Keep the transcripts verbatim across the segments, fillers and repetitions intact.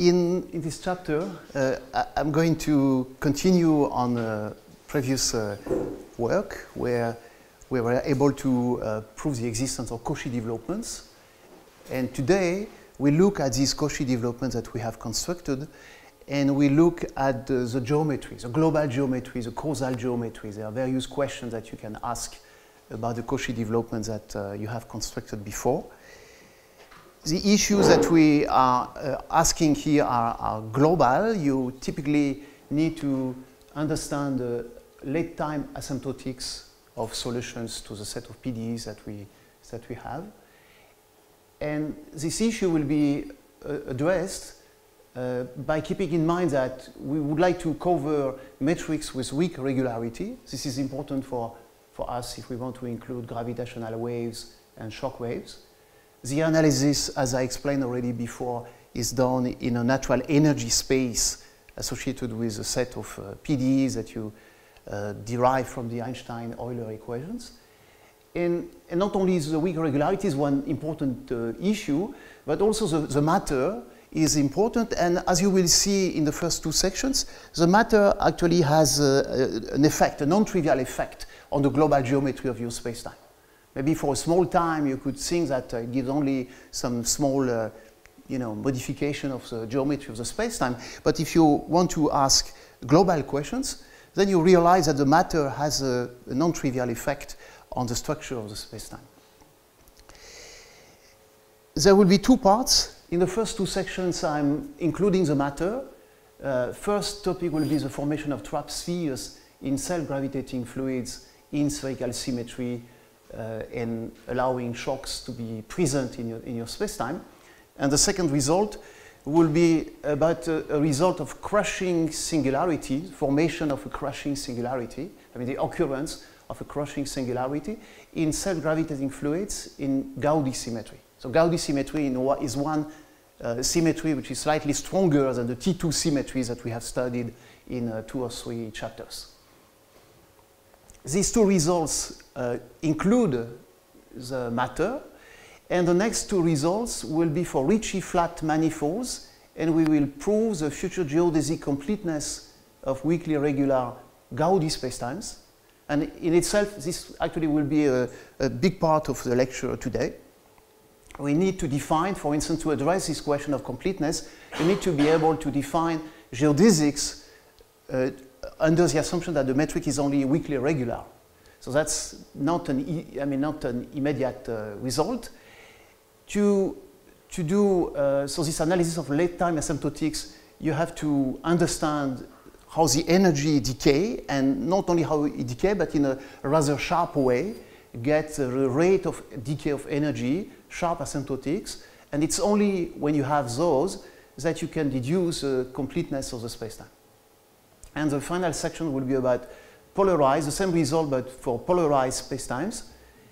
in, in this chapter, uh, I, I'm going to continue on uh, previous uh, work where we were able to uh, prove the existence of Cauchy developments. And today, we look at these Cauchy developments that we have constructed, and we look at the, the geometry, the global geometry, the causal geometry. There are various questions that you can ask about the Cauchy developments that uh, you have constructed before. The issues that we are uh, asking here are, are global. You typically need to understand the late time asymptotics of solutions to the set of P D Es that we, that we have. And this issue will be uh, addressed uh, by keeping in mind that we would like to cover metrics with weak regularity. This is important for, for us if we want to include gravitational waves and shock waves. The analysis, as I explained already before, is done in a natural energy space associated with a set of uh, P D Es that you uh, derive from the Einstein-Euler equations. And, and not only is the weak regularity is one important uh, issue, but also the, the matter is important. And as you will see in the first two sections, the matter actually has uh, an effect, a non-trivial effect on the global geometry of your spacetime. Maybe for a small time you could think that uh, it gives only some small uh, you know, modification of the geometry of the spacetime. But if you want to ask global questions, then you realize that the matter has a, a non-trivial effect on the structure of the spacetime. There will be two parts. In the first two sections, I'm including the matter. Uh, first topic will be the formation of trapped spheres in self-gravitating fluids in spherical symmetry uh, and allowing shocks to be present in your, in your spacetime. And the second result will be about a, a result of crushing singularity, formation of a crushing singularity, I mean the occurrence of a crushing singularity in self-gravitating fluids in Gaudi symmetry. So Gaudi symmetry in what is one uh, symmetry which is slightly stronger than the T two symmetries that we have studied in uh, two or three chapters. These two results uh, include the matter, and the next two results will be for Ricci flat manifolds, and we will prove the future geodesic completeness of weakly regular Gaudi spacetimes. And in itself, this actually will be a, a big part of the lecture today. We need to define, for instance, to address this question of completeness, you need to be able to define geodesics uh, under the assumption that the metric is only weakly regular. So that's not an, e I mean, not an immediate uh, result. To, to do, uh, so this analysis of late time asymptotics, you have to understand how the energy decay, and not only how it decay, but in a rather sharp way, get the rate of decay of energy, sharp asymptotics, and it's only when you have those that you can deduce the completeness of the spacetime. And the final section will be about polarized, the same result, but for polarized spacetimes.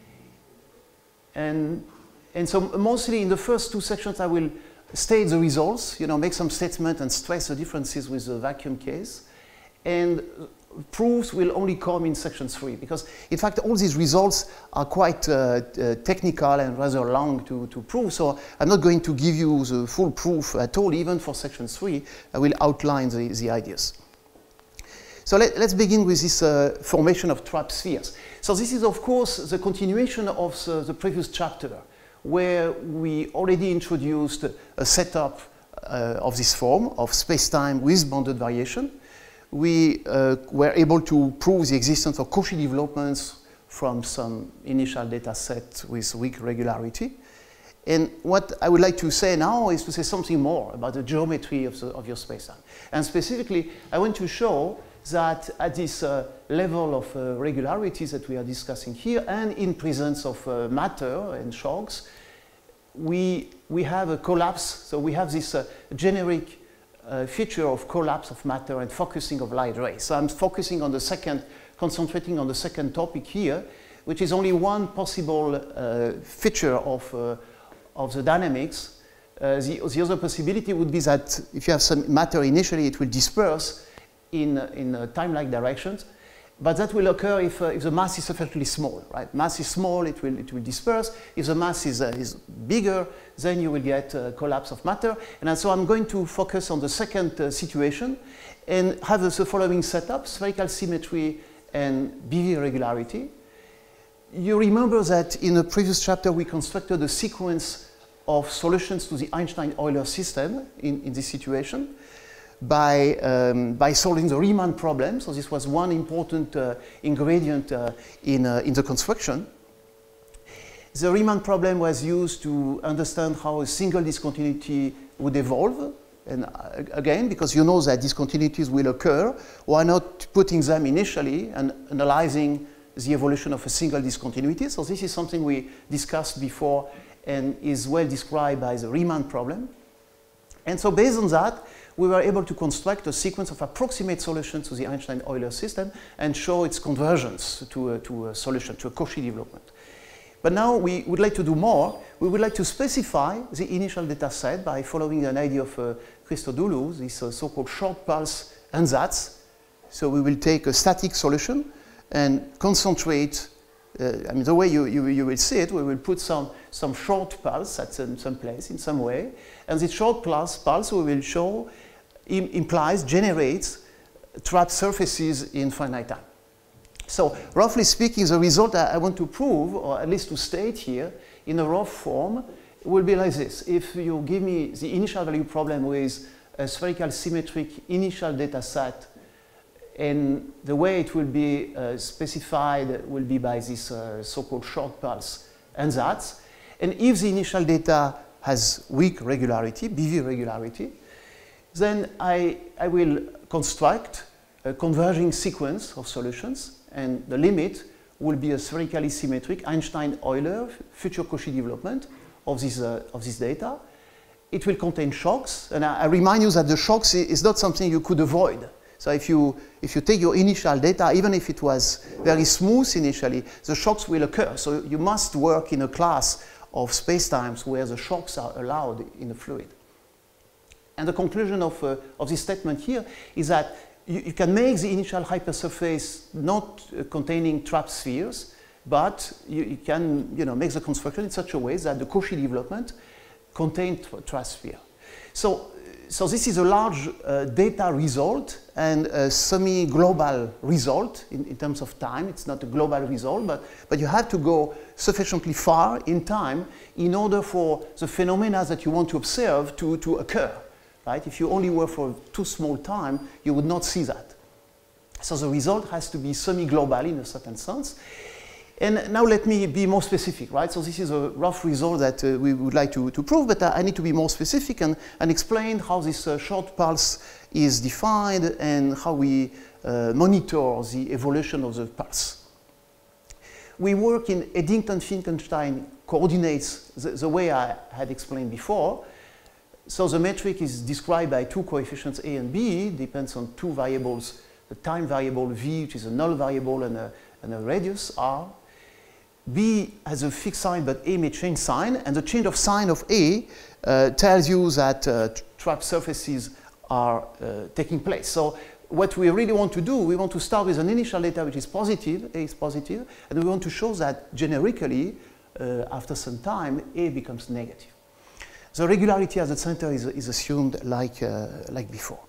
And, and so mostly in the first two sections I will state the results, you know, make some statement and stress the differences with the vacuum case. And proofs will only come in section three, because in fact all these results are quite uh, uh, technical and rather long to, to prove, so I'm not going to give you the full proof at all, even for section three. I will outline the, the ideas. So let, let's begin with this uh, formation of trapped spheres. So this is of course the continuation of the, the previous chapter, where we already introduced a setup uh, of this form of spacetime with bounded variation. We uh, were able to prove the existence of Cauchy developments from some initial data set with weak regularity. And what I would like to say now is to say something more about the geometry of, the, of your spacetime. And specifically, I want to show that at this uh, level of uh, regularities that we are discussing here, and in presence of uh, matter and shocks, we, we have a collapse. So we have this uh, generic Uh, feature of collapse of matter and focusing of light rays. So I'm focusing on the second, concentrating on the second topic here, which is only one possible uh, feature of, uh, of the dynamics. Uh, the, the other possibility would be that if you have some matter initially, it will disperse in, in uh, time-like directions. but that will occur if, uh, if the mass is sufficiently small, right? Mass is small, it will, it will disperse. If the mass is, uh, is bigger, then you will get a collapse of matter. And so I'm going to focus on the second uh, situation and have the following setup: spherical symmetry and B V regularity. You remember that in the previous chapter we constructed a sequence of solutions to the Einstein-Euler system in, in this situation by, um, by solving the Riemann problem. So this was one important uh, ingredient uh, in, uh, in the construction. The Riemann problem was used to understand how a single discontinuity would evolve. And uh, again, because you know that discontinuities will occur, why not putting them initially and analyzing the evolution of a single discontinuity? So this is something we discussed before and is well described by the Riemann problem. And so based on that, we were able to construct a sequence of approximate solutions to the Einstein-Euler system and show its convergence to a, to a solution, to a Cauchy development. But now we would like to do more. We would like to specify the initial data set by following an idea of uh, Christodoulou, this uh, so-called short pulse ansatz. So we will take a static solution and concentrate. Uh, I mean, the way you, you, you will see it, we will put some, some short pulse at some, some place in some way. And this short pulse, pulse we will show im implies, generates trapped surfaces in finite time. So roughly speaking, the result I want to prove, or at least to state here, in a rough form, will be like this. If you give me the initial value problem with a spherical symmetric initial data set, and the way it will be uh, specified will be by this uh, so-called short pulse ansatz. And if the initial data has weak regularity, B V regularity, then I, I will construct a converging sequence of solutions, and the limit will be a spherically symmetric Einstein-Euler future Cauchy development of this, uh, of this data. It will contain shocks, and I, I remind you that the shocks is not something you could avoid. So if you, if you take your initial data, even if it was very smooth initially, the shocks will occur. So you must work in a class of spacetimes where the shocks are allowed in a fluid. And the conclusion of, uh, of this statement here is that you, you can make the initial hypersurface not uh, containing trapped spheres, but you, you can you know, make the construction in such a way that the Cauchy development contains trapped sphere. So, so this is a large uh, data result and a semi-global result in, in terms of time. It's not a global result, but, but you have to go sufficiently far in time in order for the phenomena that you want to observe to, to occur. Right? If you only were for too small time, you would not see that. So the result has to be semi-global in a certain sense. And now let me be more specific, right? So this is a rough result that uh, we would like to, to prove, but uh, I need to be more specific and, and explain how this uh, short pulse is defined and how we uh, monitor the evolution of the pulse. We work in Eddington-Finkelstein coordinates the, the way I had explained before. So the metric is described by two coefficients A and B, depends on two variables, the time variable V, which is a null variable, and a, and a radius R. B has a fixed sign, but A may change sign, and the change of sign of A uh, tells you that uh, trapped surfaces are uh, taking place. So what we really want to do, we want to start with an initial data which is positive, A is positive, and we want to show that generically, uh, after some time, A becomes negative. The regularity at the center is, is assumed like, uh, like before.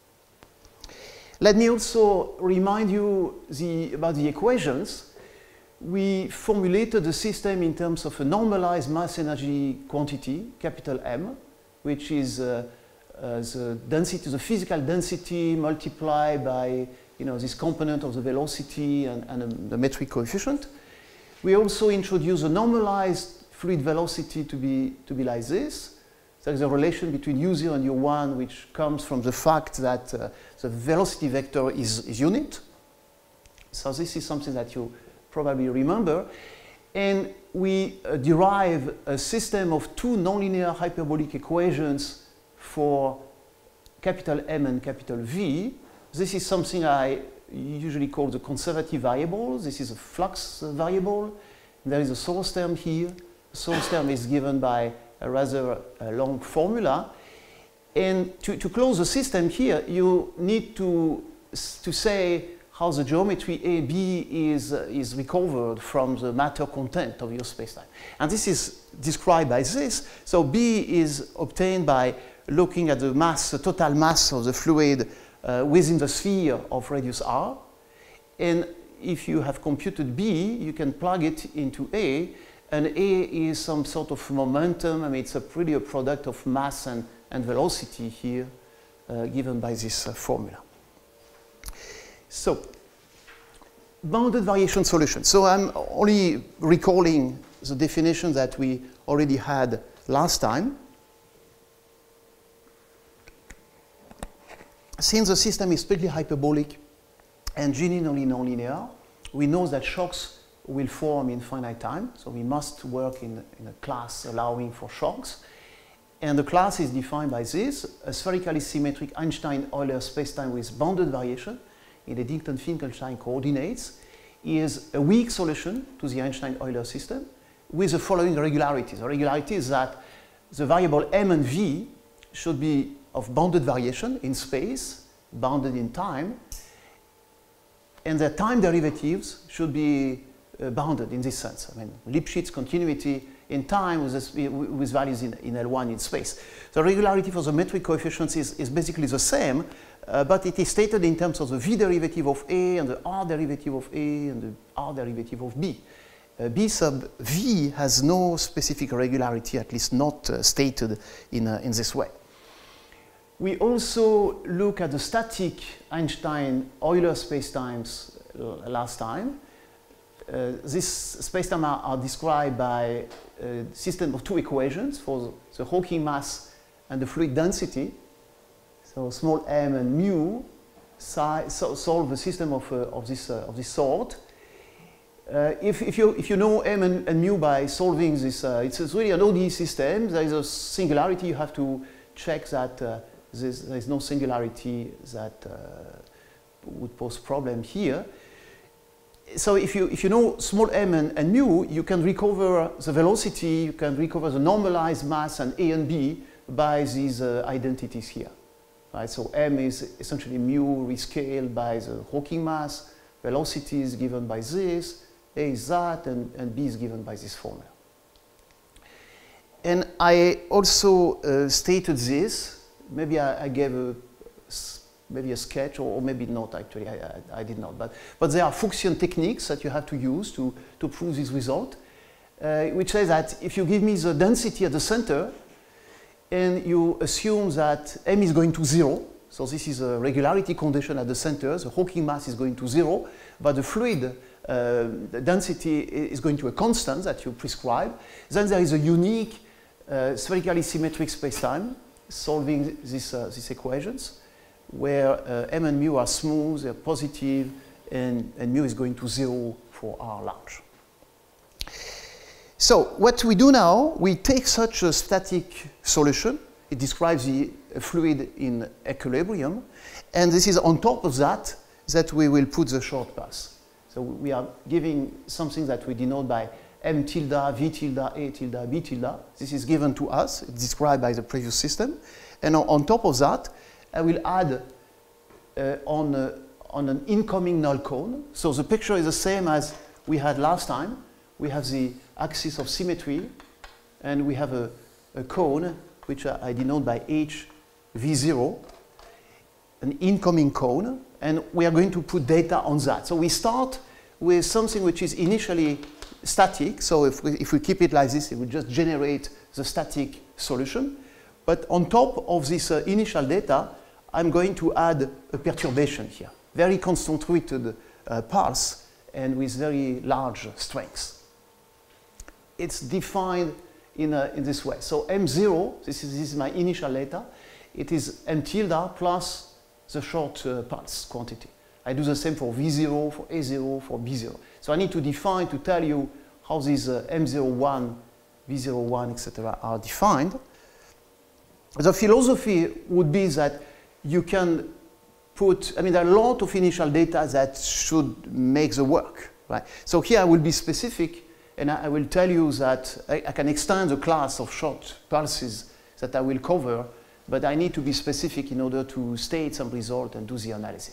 Let me also remind you the, about the equations. We formulated the system in terms of a normalized mass energy quantity, capital M, which is uh, uh, the density, the physical density multiplied by you know, this component of the velocity and, and um, the metric coefficient. We also introduced a normalized fluid velocity to be, to be like this. There is a relation between u zero and u one, which comes from the fact that uh, the velocity vector is, is unit. So this is something that you probably remember. And we uh, derive a system of two nonlinear hyperbolic equations for capital M and capital V. This is something I usually call the conservative variable. This is a flux variable. There is a source term here. The source term is given by a rather uh, long formula. And to, to close the system here, you need to, to say how the geometry A B is, uh, is recovered from the matter content of your spacetime. And this is described by this. So B is obtained by looking at the mass, the total mass of the fluid uh, within the sphere of radius r. And if you have computed B, you can plug it into A, and A is some sort of momentum. I mean, it's a pretty a product of mass and, and velocity here, uh, given by this uh, formula. So, bounded variation solution. So I'm only recalling the definition that we already had last time. Since the system is strictly hyperbolic and genuinely nonlinear, we know that shocks will form in finite time. So we must work in, in a class allowing for shocks. And the class is defined by this: a spherically symmetric Einstein-Euler spacetime with bounded variation in the Eddington-Finkelstein coordinates is a weak solution to the Einstein-Euler system with the following regularities. The regularity is that the variable m and v should be of bounded variation in space, bounded in time, and the time derivatives should be uh, bounded in this sense. I mean, Lipschitz continuity in time with, this, with values in, in L one in space. The regularity for the metric coefficients is, is basically the same, uh, but it is stated in terms of the v derivative of A and the r derivative of A and the r derivative of B. Uh, B sub v has no specific regularity, at least not uh, stated in, uh, in this way. We also look at the static Einstein-Euler spacetimes uh, last time. Uh, these spacetimes are, are described by a system of two equations for the Hawking mass and the fluid density. So small m and mu so solve a system of, uh, of, this, uh, of this sort. Uh, if, if, you, if you know m and, and mu by solving this, uh, it's, it's really an O D E system. There is a singularity. You have to check that uh, there is no singularity that uh, would pose problem here. So if you, if you know small m and, and mu, you can recover the velocity, you can recover the normalized mass and A and B by these uh, identities here. Right? So m is essentially mu rescaled by the Hawking mass, velocity is given by this, A is that, and, and B is given by this formula. And I also uh, stated this, maybe I, I gave a maybe a sketch, or, or maybe not actually, I, I, I did not. But, but there are Fuchsian techniques that you have to use to, to prove this result, uh, which says that if you give me the density at the center, and you assume that m is going to zero, so this is a regularity condition at the center, the Hawking mass is going to zero, but the fluid uh, the density is going to a constant that you prescribe, then there is a unique uh, spherically symmetric spacetime solving this, uh, these equations, where uh, m and mu are smooth, they're positive, and, and mu is going to zero for r large. So what we do now, we take such a static solution, it describes the fluid in equilibrium, and this is on top of that, that we will put the short path. So we are giving something that we denote by m tilde, v tilde, a tilde, b tilde. This is given to us, it's described by the previous system, and on, on top of that, I will add uh, on, uh, on an incoming null cone. So the picture is the same as we had last time. We have the axis of symmetry, and we have a, a cone, which I, I denote by h v zero, an incoming cone, and we are going to put data on that. So we start with something which is initially static. So if we, if we keep it like this, it will just generate the static solution. But on top of this uh, initial data, I'm going to add a perturbation here, very concentrated uh, pulse and with very large strengths. It's defined in, a, in this way. So m zero, this is, this is my initial data, it is m tilde plus the short uh, pulse quantity. I do the same for v zero, for a zero, for b zero. So I need to define to tell you how these uh, m zero one, v zero one, et cetera are defined. The philosophy would be that you can put, I mean, there are a lot of initial data that should make the work, right? So here I will be specific, and I, I will tell you that I, I can extend the class of short pulses that I will cover, but I need to be specific in order to state some result and do the analysis.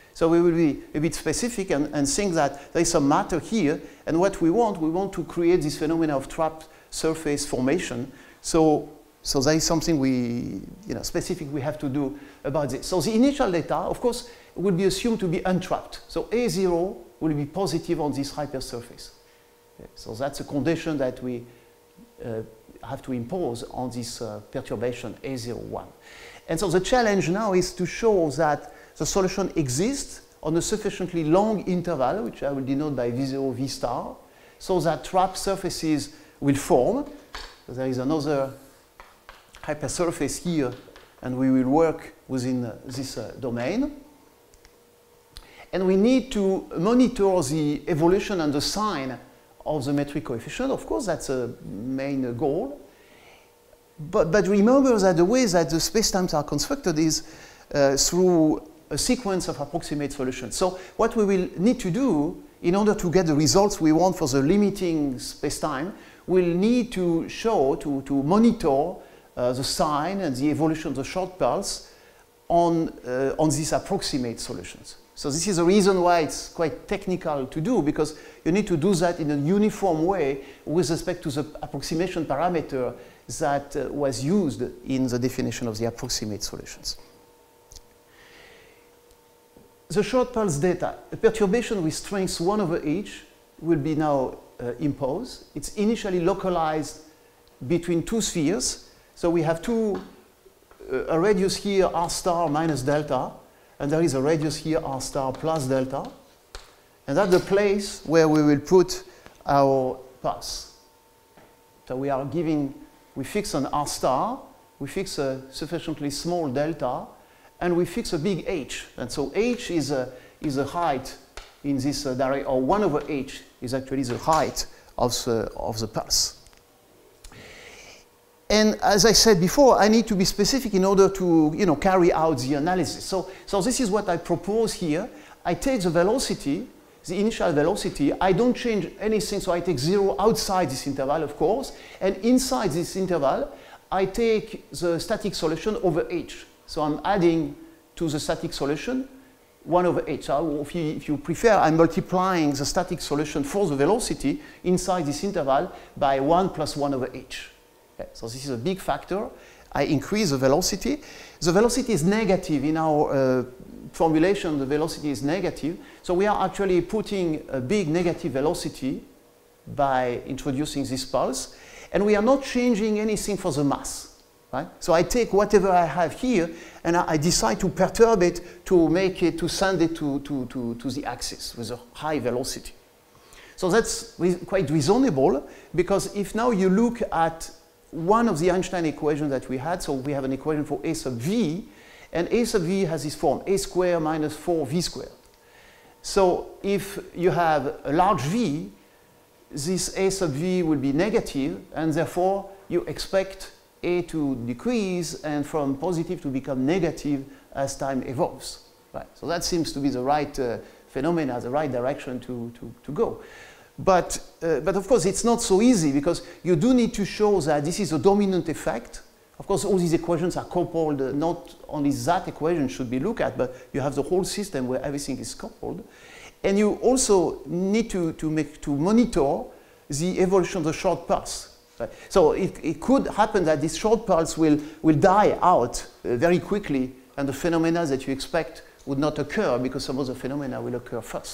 So we will be a bit specific and, and think that there is some matter here, and what we want, we want to create this phenomenon of trapped surface formation. So, so there is something we, you know, specific we have to do about this. So the initial data, of course, will be assumed to be untrapped. So A zero will be positive on this hypersurface. Okay. So that's a condition that we uh, have to impose on this uh, perturbation A zero one. And so the challenge now is to show that the solution exists on a sufficiently long interval, which I will denote by V zero, V star, so that trapped surfaces will form. So there is another hypersurface here, and we will work within uh, this uh, domain. And we need to monitor the evolution and the sign of the metric coefficient. Of course, that's a main goal. But, but remember that the way that the spacetimes are constructed is uh, through a sequence of approximate solutions. So what we will need to do in order to get the results we want for the limiting spacetime, we'll need to show, to, to monitor uh, the sign and the evolution of the short pulse on, uh, on these approximate solutions. So this is the reason why it's quite technical to do, because you need to do that in a uniform way with respect to the approximation parameter that uh, was used in the definition of the approximate solutions. The short pulse data, a perturbation with strength one over h will be now uh, imposed. It's initially localized between two spheres. So we have two, uh, a radius here r star minus delta, and there is a radius here r star plus delta. And that's the place where we will put our pulse. So we are giving, we fix an r star, we fix a sufficiently small delta, and we fix a big h. And so h is a, is a height in this uh, direction, or one over h is actually the height of the, of the pulse. And as I said before, I need to be specific in order to, you know, carry out the analysis. So, so this is what I propose here. I take the velocity, the initial velocity. I don't change anything, so I take zero outside this interval, of course. And inside this interval, I take the static solution over h. So I'm adding to the static solution one over h. So if you, if you prefer, I'm multiplying the static solution for the velocity inside this interval by one plus one over h. Okay, so this is a big factor. I increase the velocity. The velocity is negative in our uh, formulation. The velocity is negative. So we are actually putting a big negative velocity by introducing this pulse. And we are not changing anything for the mass. Right? So I take whatever I have here, and I, I decide to perturb it to make it, to send it to, to, to, to the axis with a high velocity. So that's re quite reasonable, because if now you look at one of the Einstein equations that we had, so we have an equation for A sub v, and A sub v has this form, a squared minus four v squared. So if you have a large v, this A sub v will be negative, and therefore you expect A to decrease and from positive to become negative as time evolves. Right. So that seems to be the right uh, phenomena, the right direction to, to, to go. But, uh, but of course, it's not so easy, because you do need to show that this is a dominant effect. Of course, all these equations are coupled. Uh, not only that equation should be looked at, but you have the whole system where everything is coupled. And you also need to, to, make, to monitor the evolution of the short pulse. Right. So it, it could happen that this short pulse will, will die out uh, very quickly, and the phenomena that you expect would not occur, because some of the phenomena will occur first.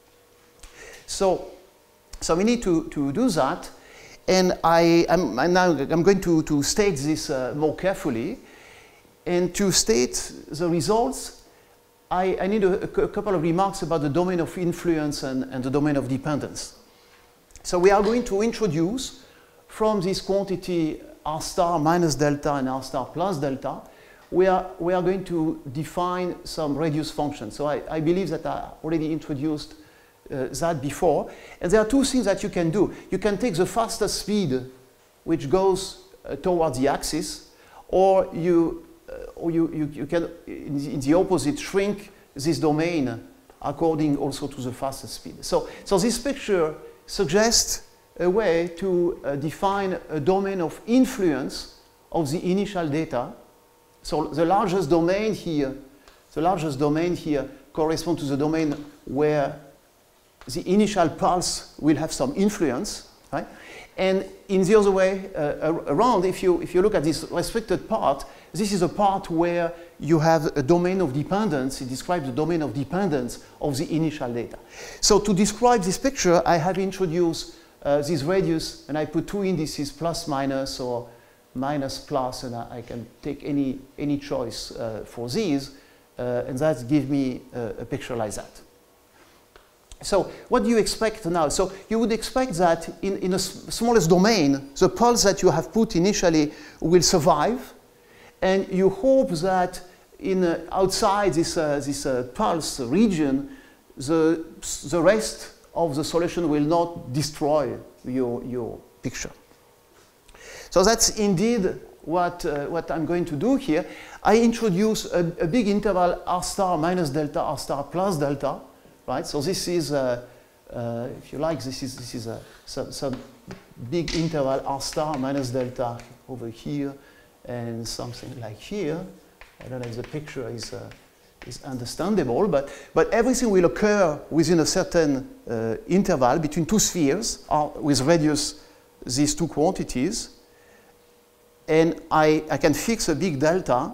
So, so we need to, to do that. And I, I'm, I'm now I'm going to, to state this uh, more carefully. And to state the results, I, I need a, a couple of remarks about the domain of influence and, and the domain of dependence. So we are going to introduce, from this quantity r star minus delta and r star plus delta, we are, we are going to define some radius functions. So I, I believe that I already introduced uh, that before. And there are two things that you can do. You can take the fastest speed, which goes uh, towards the axis, or you, uh, or you, you, you can, in the, in the opposite, shrink this domain according also to the fastest speed. So, so this picture suggests a way to uh, define a domain of influence of the initial data. So the largest domain here, the largest domain here correspond to the domain where the initial pulse will have some influence, right? And in the other way uh, around, if you, if you look at this restricted part, this is a part where you have a domain of dependence. It describes the domain of dependence of the initial data. So to describe this picture, I have introduced uh, this radius, and I put two indices, plus minus or minus plus, and I, I can take any, any choice uh, for these, uh, and that gives me uh, a picture like that. So what do you expect now? So you would expect that in, in the smallest domain, the pulse that you have put initially will survive, and you hope that in, uh, outside this, uh, this uh, pulse region, the, the rest of the solution will not destroy your, your picture. So that's indeed what, uh, what I'm going to do here. I introduce a, a big interval r star minus delta, r star plus delta. Right? So this is, uh, uh, if you like, this is, this is a, some, some big interval r star minus delta over here and something like here. I don't know if the picture is, uh, is understandable, but, but everything will occur within a certain uh, interval between two spheres uh, with radius these two quantities. And I, I can fix a big delta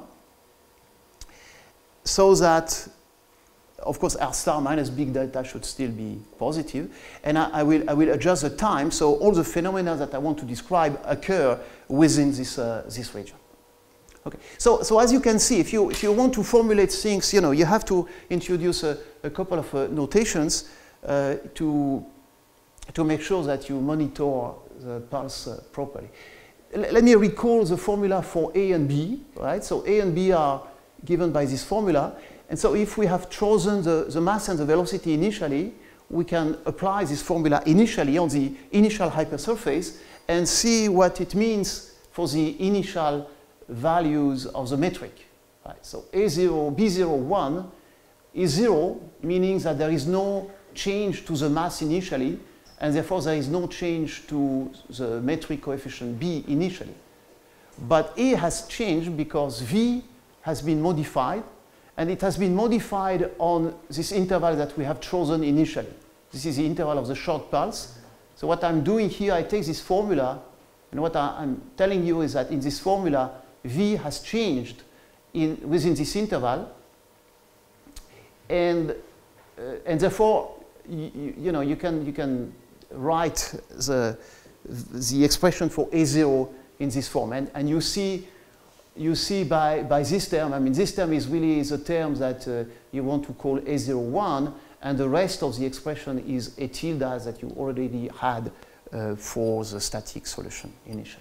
so that, of course, r star minus big delta should still be positive. And I, I, will, I will adjust the time so all the phenomena that I want to describe occur within this, uh, this region. Okay. So, so as you can see, if you, if you want to formulate things, you know, you have to introduce a, a couple of uh, notations uh, to, to make sure that you monitor the pulse uh, properly. L let me recall the formula for A and B, right? So A and B are given by this formula. And so if we have chosen the, the mass and the velocity initially, we can apply this formula initially on the initial hypersurface and see what it means for the initial values of the metric. Right? So A zero, B zero, one is zero, meaning that there is no change to the mass initially, and therefore there is no change to the metric coefficient B initially. But A has changed because V has been modified, and it has been modified on this interval that we have chosen initially. This is the interval of the short pulse. So what I'm doing here, I take this formula, and what I, I'm telling you is that in this formula, V has changed in, within this interval, and, uh, and therefore, you, you know, you can, you can write the, the expression for A zero in this form. And, and you see You see by, by this term, I mean, this term is really the term that uh, you want to call A zero one, and the rest of the expression is A tilde that you already had uh, for the static solution initially.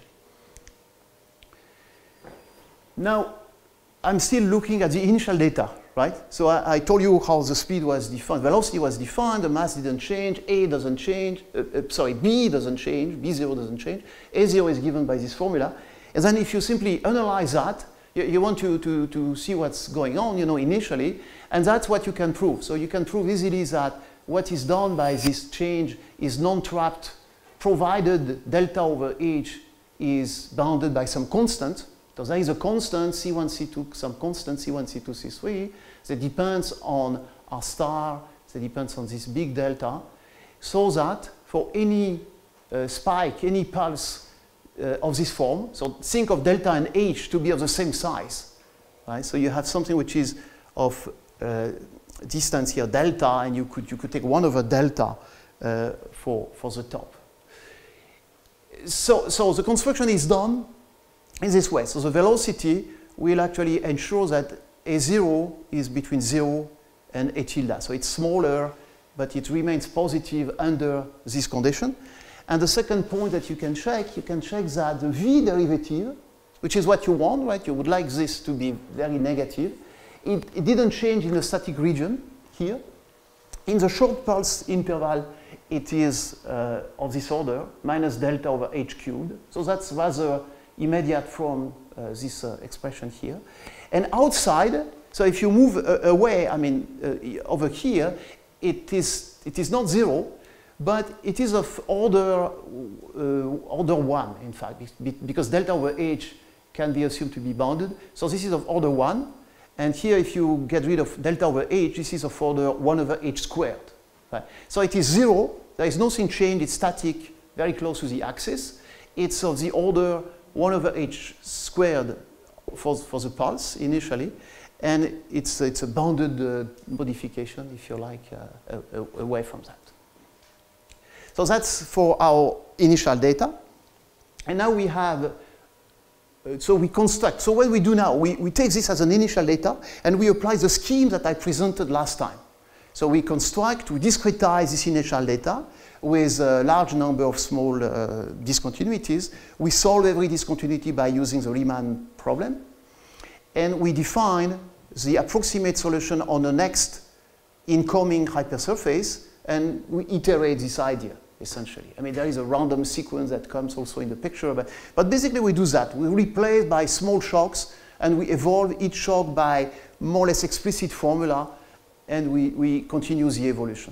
Now, I'm still looking at the initial data, right? So I, I told you how the speed was defined, velocity was defined, the mass didn't change, A doesn't change, uh, uh, sorry, B doesn't change, B zero doesn't change, A zero is given by this formula. And then if you simply analyze that, you, you want to, to, to see what's going on, you know, initially, and that's what you can prove. So you can prove easily that what is done by this change is non-trapped, provided delta over H is bounded by some constant. So there is a constant, C one, C two, some constant, C one, C two, C three, that depends on R star, that depends on this big delta, so that for any uh, spike, any pulse, Uh, of this form, so think of delta and H to be of the same size, right? So you have something which is of uh, distance here, delta, and you could, you could take one over delta uh, for, for the top. So, so the construction is done in this way. So the velocity will actually ensure that A zero is between zero and A tilde. So it's smaller, but it remains positive under this condition. And the second point that you can check, you can check that the V derivative, which is what you want, right? You would like this to be very negative. It, it didn't change in the static region here. In the short pulse interval, it is uh, of this order, minus delta over H cubed. So that's rather immediate from uh, this uh, expression here. And outside, so if you move uh, away, I mean, uh, over here, it is, it is not zero, but it is of order, uh, order one, in fact, because delta over H can be assumed to be bounded. So this is of order one. And here, if you get rid of delta over h, this is of order one over h squared. Right? So it is zero. There is nothing changed. It's static, very close to the axis. It's of the order one over h squared for, for the pulse initially. And it's, it's a bounded uh, modification, if you like, uh, uh, away from that. So that's for our initial data. And now we have, uh, so we construct. So what we do now, we, we take this as an initial data, and we apply the scheme that I presented last time. So we construct, we discretize this initial data with a large number of small uh, discontinuities. We solve every discontinuity by using the Riemann problem. And we define the approximate solution on the next incoming hypersurface, and we iterate this idea, essentially. I mean, there is a random sequence that comes also in the picture, but, but basically we do that. We replace by small shocks, and we evolve each shock by more or less explicit formula, and we, we continue the evolution.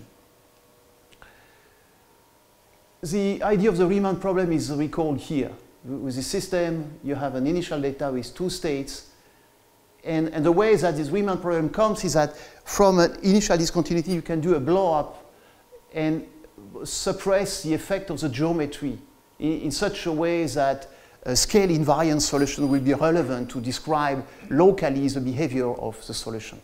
The idea of the Riemann problem is recalled here. With the system, you have an initial data with two states, and, and the way that this Riemann problem comes is that from an initial discontinuity, you can do a blow-up and suppress the effect of the geometry in, in such a way that a scale invariant solution will be relevant to describe locally the behavior of the solution.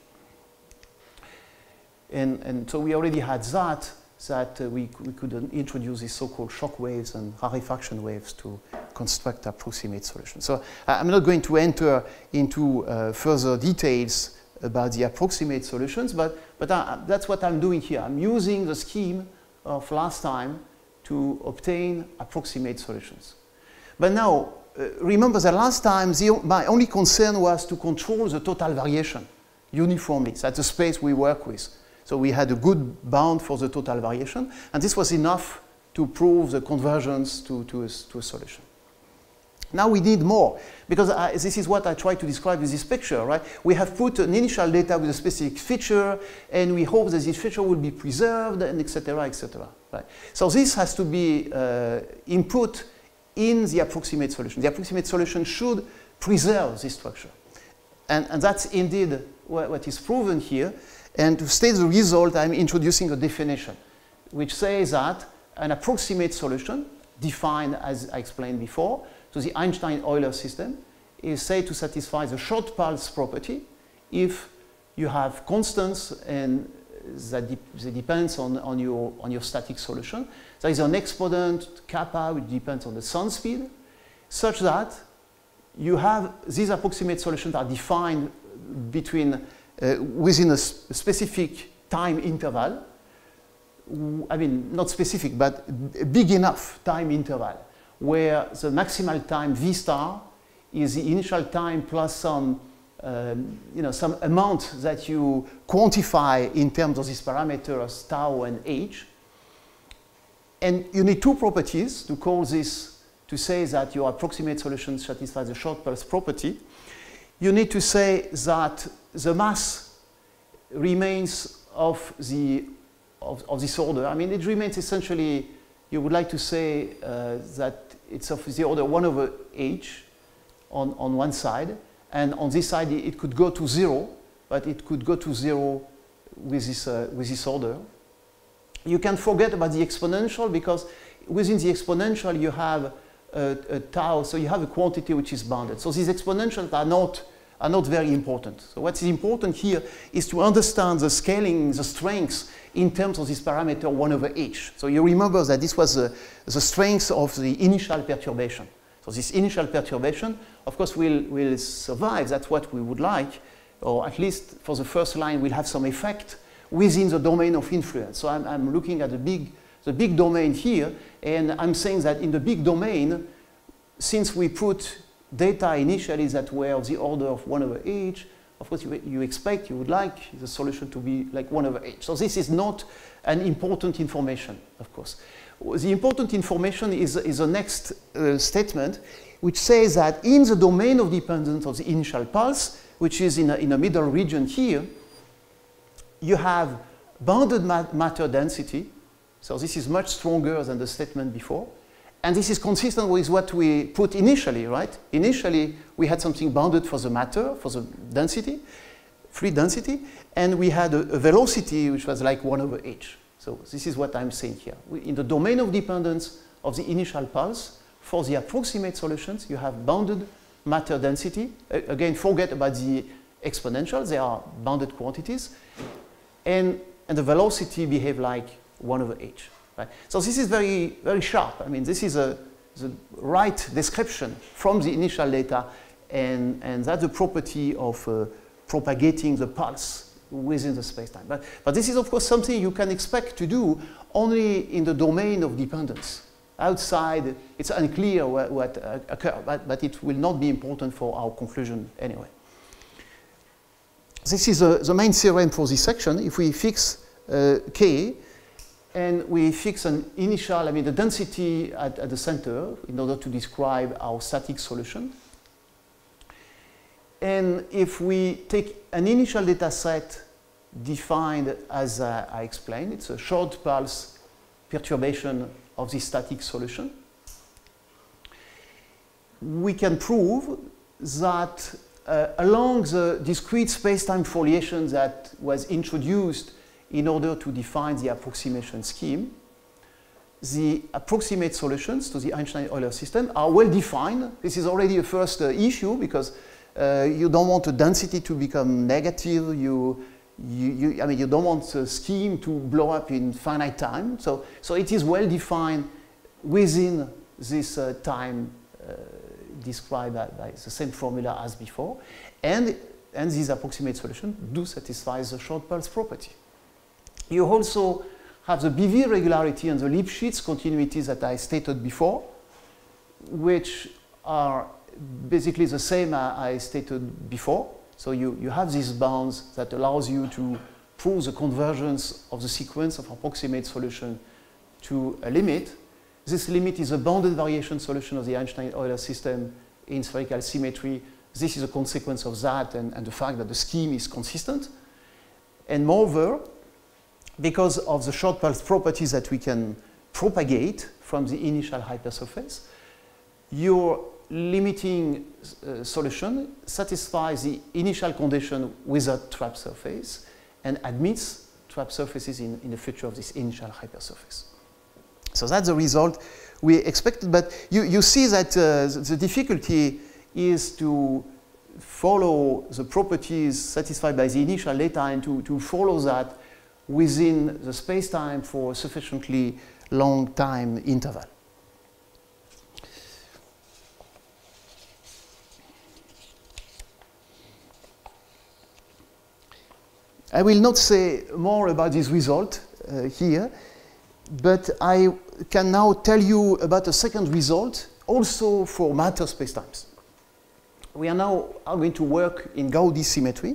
And, and so we already had that, that uh, we, we could uh, introduce these so-called shock waves and rarefaction waves to construct approximate solutions. So uh, I'm not going to enter into uh, further details about the approximate solutions, but, but uh, that's what I'm doing here. I'm using the scheme of last time to obtain approximate solutions. But now, uh, remember that last time the, my only concern was to control the total variation uniformly. That's the space we work with. So we had a good bound for the total variation, and this was enough to prove the convergence to, to, a, to a solution. Now we need more, because I, this is what I try to describe with this picture, right? We have put an initial data with a specific feature, and we hope that this feature will be preserved, and et cetera, et cetera. Right? So this has to be uh, input in the approximate solution. The approximate solution should preserve this structure. And, and that's indeed what, what is proven here. And to state the result, I'm introducing a definition, which says that an approximate solution, defined as I explained before, so the Einstein-Euler system, is said to satisfy the short pulse property if you have constants and that, de that depends on, on, your, on your static solution. There is an exponent, kappa, which depends on the sound speed, such that you have these approximate solutions are defined between Uh, within a, sp a specific time interval. I mean, not specific, but a big enough time interval, where the maximal time V star is the initial time plus some, um, you know, some amount that you quantify in terms of these parameters tau and h. And you need two properties to call this, to say that your approximate solution satisfies the short pulse property. You need to say that the mass remains of, the, of, of this order. I mean, it remains essentially, you would like to say uh, that it's of the order one over h on, on one side, and on this side it could go to zero, but it could go to zero with this, uh, with this order. You can forget about the exponential, because within the exponential you have a, a tau, so you have a quantity which is bounded. So these exponentials are not are not very important. So what is important here is to understand the scaling, the strengths in terms of this parameter one over h. So you remember that this was the, the strength of the initial perturbation. So this initial perturbation, of course, will, will survive. That's what we would like, or at least for the first line will have some effect within the domain of influence. So I'm, I'm looking at the big, the big domain here, and I'm saying that in the big domain, since we put data initially that were of the order of one over h, of course you, you expect, you would like the solution to be like one over h. So this is not an important information, of course. The important information is, is the next uh, statement, which says that in the domain of dependence of the initial pulse, which is in a, in a middle region here, you have bounded ma matter density. So this is much stronger than the statement before. And this is consistent with what we put initially, right? Initially, we had something bounded for the matter, for the density. free density, and we had a, a velocity which was like one over h. So this is what I'm saying here. We, in the domain of dependence of the initial pulse, for the approximate solutions, you have bounded matter density. Uh, again, forget about the exponentials, they are bounded quantities. And, and the velocity behave like one over h. Right? So this is very, very sharp. I mean, this is a, the right description from the initial data, and, and that's the property of uh, propagating the pulse within the spacetime. But, but this is, of course, something you can expect to do only in the domain of dependence. Outside, it's unclear what, what uh, occurs, but, but it will not be important for our conclusion anyway. This is uh, the main theorem for this section. If we fix uh, K, and we fix an initial, I mean the density at, at the center in order to describe our static solution. And if we take an initial data set defined as uh, I explained, it's a short pulse perturbation of the static solution, we can prove that uh, along the discrete spacetime foliation that was introduced in order to define the approximation scheme, the approximate solutions to the Einstein-Euler system are well defined. This is already a first uh, issue because uh, you don't want the density to become negative. You, you, you, I mean, you don't want the scheme to blow up in finite time. So, so it is well defined within this uh, time uh, described by, by the same formula as before. And, and these approximate solutions do satisfy the short pulse property. You also have the B V regularity and the Lipschitz continuities that I stated before, which are basically the same as I stated before. So you, you have these bounds that allows you to prove the convergence of the sequence of approximate solution to a limit. This limit is a bounded variation solution of the Einstein-Euler system in spherical symmetry. This is a consequence of that and, and the fact that the scheme is consistent. And moreover, because of the short pulse properties that we can propagate from the initial hypersurface, your limiting uh, solution satisfies the initial condition without trap surface and admits trap surfaces in, in the future of this initial hypersurface. So that's the result we expected, but you, you see that uh, the, the difficulty is to follow the properties satisfied by the initial data and to, to follow that within the space-time for a sufficiently long time interval. I will not say more about this result uh, here, but I can now tell you about a second result, also for matter spacetimes. We are now are going to work in Gaudi symmetry.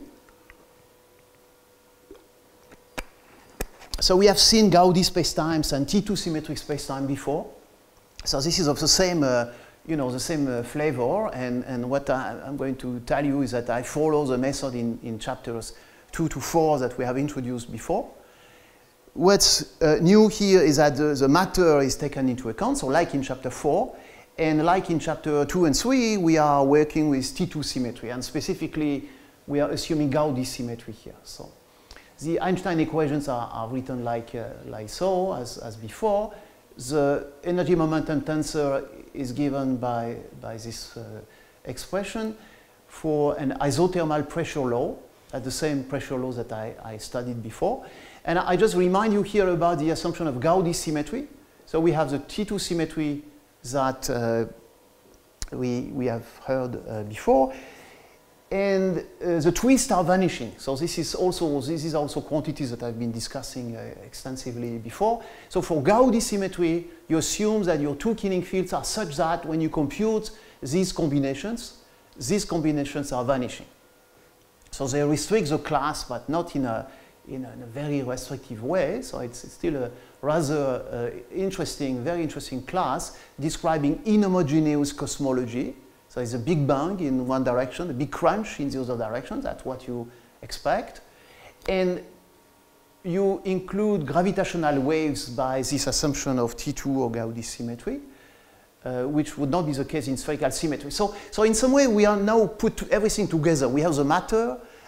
So we have seen Gaudi spacetimes and T two symmetric spacetime before. So this is of the same, uh, you know, the same uh, flavor. And, and what I, I'm going to tell you is that I follow the method in, in chapters two to four that we have introduced before. What's uh, new here is that the, the matter is taken into account. So like in chapter four, and like in chapter two and three, we are working with T two symmetry. And specifically, we are assuming Gaudi symmetry here. So the Einstein equations are, are written like, uh, like so, as, as before. The energy momentum tensor is given by, by this uh, expression for an isothermal pressure law, at the same pressure law that I, I studied before. And I just remind you here about the assumption of Gaudi symmetry. So we have the T two symmetry that uh, we, we have heard uh, before. And uh, the twists are vanishing. So this is also this is also quantities that I've been discussing uh, extensively before. So for Gaudi symmetry, you assume that your two Killing fields are such that when you compute these combinations, these combinations are vanishing. So they restrict the class, but not in a in a, in a very restrictive way. So it's, it's still a rather uh, interesting, very interesting class describing inhomogeneous cosmology. So it's a big bang in one direction, a big crunch in the other direction. That's what you expect. And you include gravitational waves by this assumption of T two or Gaudi symmetry, uh, which would not be the case in spherical symmetry. So, so in some way, we are now put to everything together. We have the matter,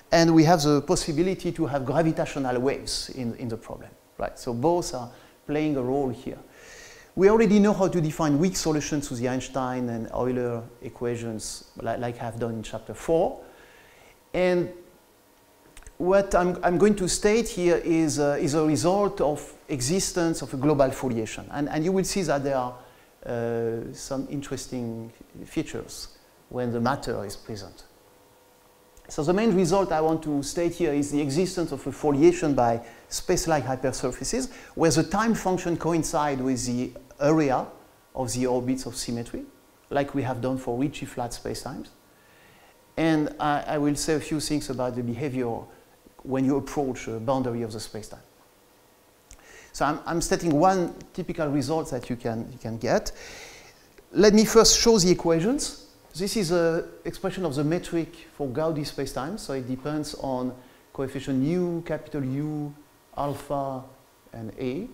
and we have the possibility to have gravitational waves in, in the problem, right? So both are playing a role here. We already know how to define weak solutions to the Einstein and Euler equations, like, like I've done in chapter four. And what I'm, I'm going to state here is, uh, is a result of existence of a global foliation. And, and you will see that there are uh, some interesting features when the matter is present. So the main result I want to state here is the existence of a foliation by spacelike hypersurfaces, where the time function coincides with the area of the orbits of symmetry, like we have done for Ricci flat spacetimes. And I, I will say a few things about the behavior when you approach the boundary of the spacetime. So I'm, I'm stating one typical result that you can, you can get. Let me first show the equations. This is an expression of the metric for Gaudi spacetime, so it depends on coefficient u, capital U, alpha, and A.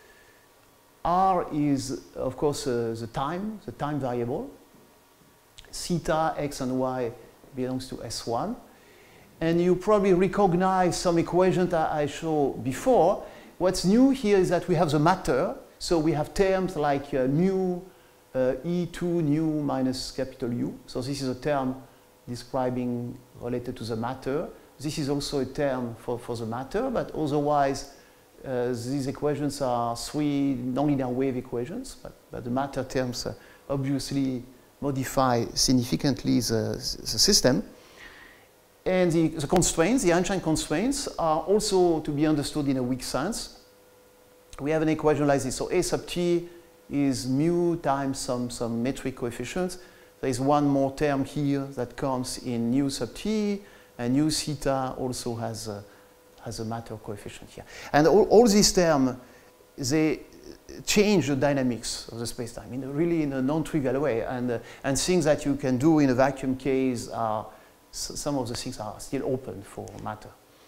R is, of course, uh, the time, the time variable. Theta, x, and y belongs to S one. And you probably recognize some equations that I showed before. What's new here is that we have the matter. So we have terms like uh, mu uh, E two nu minus capital U. So this is a term describing related to the matter. This is also a term for, for the matter, but otherwise uh, these equations are three nonlinear wave equations, but, but the matter terms uh, obviously modify significantly the, the system. And the, the constraints, the Einstein constraints, are also to be understood in a weak sense. We have an equation like this. So A sub t is mu times some, some metric coefficients. There is one more term here that comes in nu sub t, and nu theta also has a, has a matter coefficient here. And all, all these terms, they change the dynamics of the spacetime in a really in a non-trivial way. And, uh, and things that you can do in a vacuum case are, some of the things are still open for matter.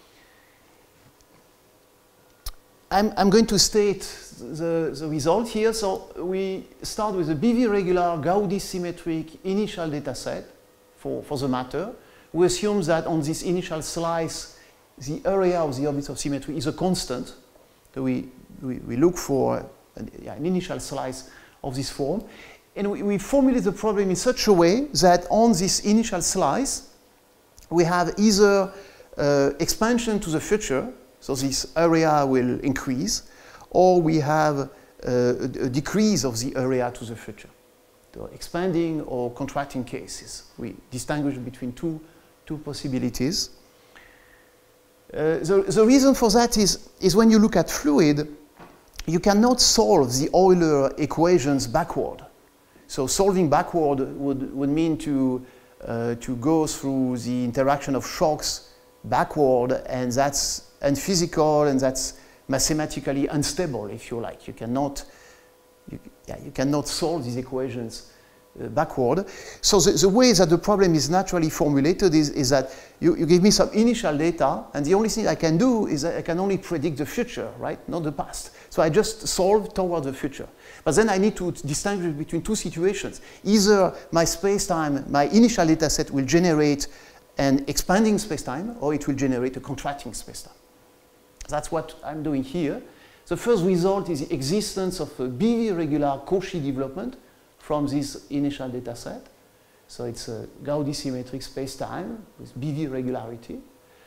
I'm, I'm going to state the, the result here. So we start with a B V regular Gaudi symmetric initial data set for, for the matter. We assume that on this initial slice, the area of the orbits of symmetry is a constant. So we, we, we look for an, yeah, an initial slice of this form. And we, we formulate the problem in such a way that on this initial slice, we have either uh, expansion to the future, so this area will increase, or we have uh, a, a decrease of the area to the future. So expanding or contracting cases. We distinguish between two, two possibilities. Uh, the, the reason for that is, is when you look at fluid, you cannot solve the Euler equations backward. So solving backward would, would mean to Uh, to go through the interaction of shocks backward, and that's unphysical and that's mathematically unstable, if you like. You cannot, you, yeah, you cannot solve these equations uh, backward. So the, the way that the problem is naturally formulated is, is that you, you give me some initial data, and the only thing I can do is that I can only predict the future, right? Not the past. So I just solve toward the future. But then I need to distinguish between two situations. Either my spacetime, my initial data set will generate an expanding spacetime, or it will generate a contracting spacetime. That's what I'm doing here. The first result is the existence of a B V regular Cauchy development from this initial data set. So it's a Gaudi symmetric spacetime with B V regularity.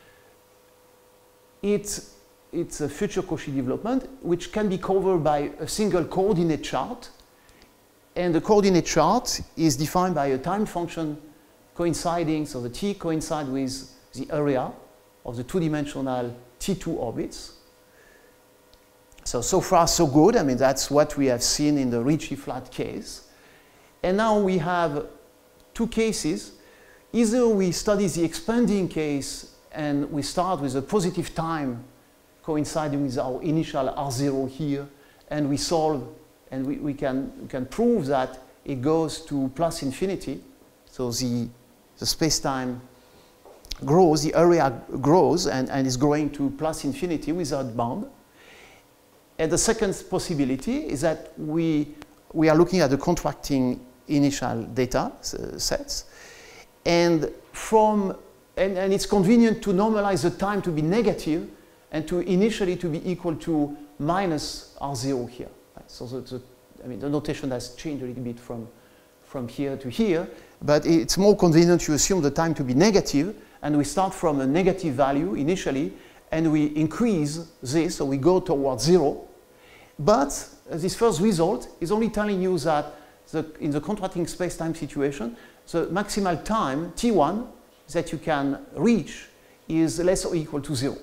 It's It's a future Cauchy development, which can be covered by a single coordinate chart. And the coordinate chart is defined by a time function coinciding, so the t coincides with the area of the two-dimensional T two orbits. So, so far so good. I mean, that's what we have seen in the Ricci flat case. And now we have two cases. Either we study the expanding case and we start with a positive time coinciding with our initial R zero here, and we solve, and we, we, can, we can prove that it goes to plus infinity. So the, the space-time grows, the area grows, and, and is growing to plus infinity without bound. And the second possibility is that we, we are looking at the contracting initial data uh, sets, and from and, and it's convenient to normalize the time to be negative and to initially to be equal to minus R zero here. Right? So the, the, I mean, the notation has changed a little bit from, from here to here, but it's more convenient to assume the time to be negative, and we start from a negative value initially, and we increase this, so we go towards zero. But uh, this first result is only telling you that the, in the contracting spacetime situation, the maximal time, T one, that you can reach is less or equal to zero.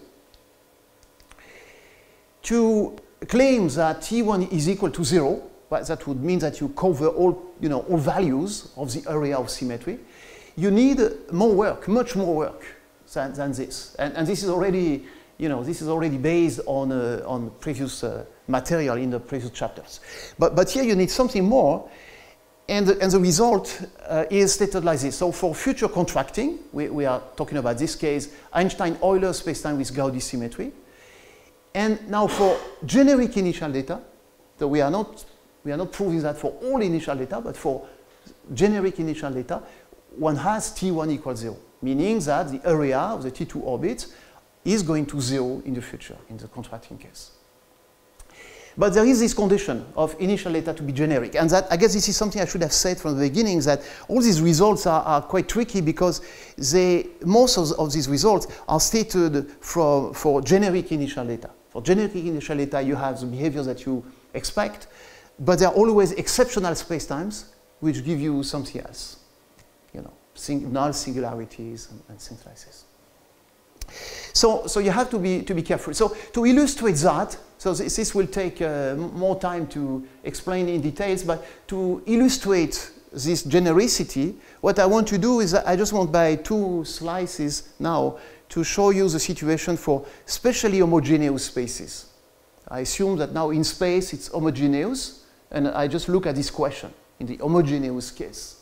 To claim that T one is equal to zero, well, that would mean that you cover all, you know, all values of the area of symmetry. You need more work, much more work than, than this. And, and this is already, you know, this is already based on, uh, on previous uh, material in the previous chapters. But, but here you need something more, and the, and the result uh, is stated like this. So for future contracting, we, we are talking about this case, Einstein-Euler spacetime with Gaudy symmetry. And now for generic initial data, so we are not, we are not proving that for all initial data, but for generic initial data, one has T one equals zero, meaning that the area of the T two orbit is going to zero in the future, in the contracting case. But there is this condition of initial data to be generic, and that, I guess this is something I should have said from the beginning, that all these results are, are quite tricky because they, most of, of these results are stated for, for generic initial data. For generic initial data, you have the behavior that you expect, but there are always exceptional spacetimes which give you something else. You know, sing, null singularities and, and things like this. So, so you have to be, to be careful. So to illustrate that, so this, this will take uh, more time to explain in details, but to illustrate this genericity, what I want to do is I just want by two slices now to show you the situation for spatially homogeneous spaces. I assume that now in space it's homogeneous, and I just look at this question in the homogeneous case.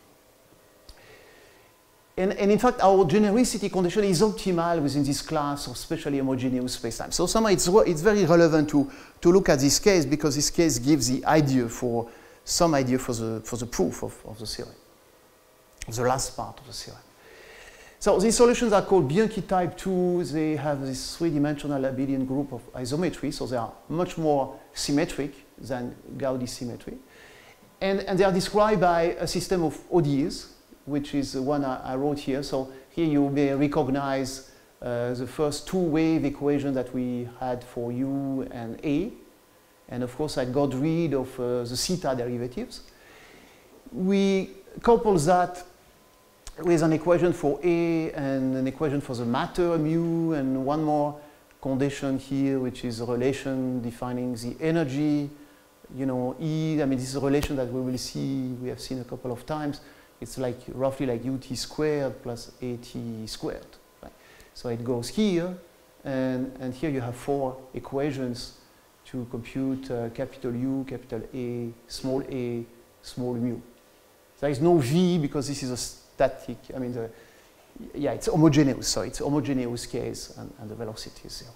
And, and in fact, our genericity condition is optimal within this class of spatially homogeneous spacetime. So somehow it's, it's very relevant to, to look at this case because this case gives the idea for some idea for the, for the proof of, of the theorem, the last part of the theorem. So these solutions are called Bianchi type two. They have this three-dimensional abelian group of isometry, so they are much more symmetric than Gaudy symmetry. And, and they are described by a system of O D Es, which is the one I, I wrote here. So here you may recognize uh, the first two-wave equation that we had for U and A. And of course, I got rid of uh, the theta derivatives. We couple that with an equation for A and an equation for the matter mu, and one more condition here, which is a relation defining the energy, you know, E. I mean, this is a relation that we will see, we have seen a couple of times. It's like roughly like ut squared plus at squared. Right? So it goes here, and, and here you have four equations to compute uh, capital U, capital A, small a, small mu. There is no V because this is a static, I mean, the, yeah, it's homogeneous, so it's a homogeneous case, and, and the velocity is zero.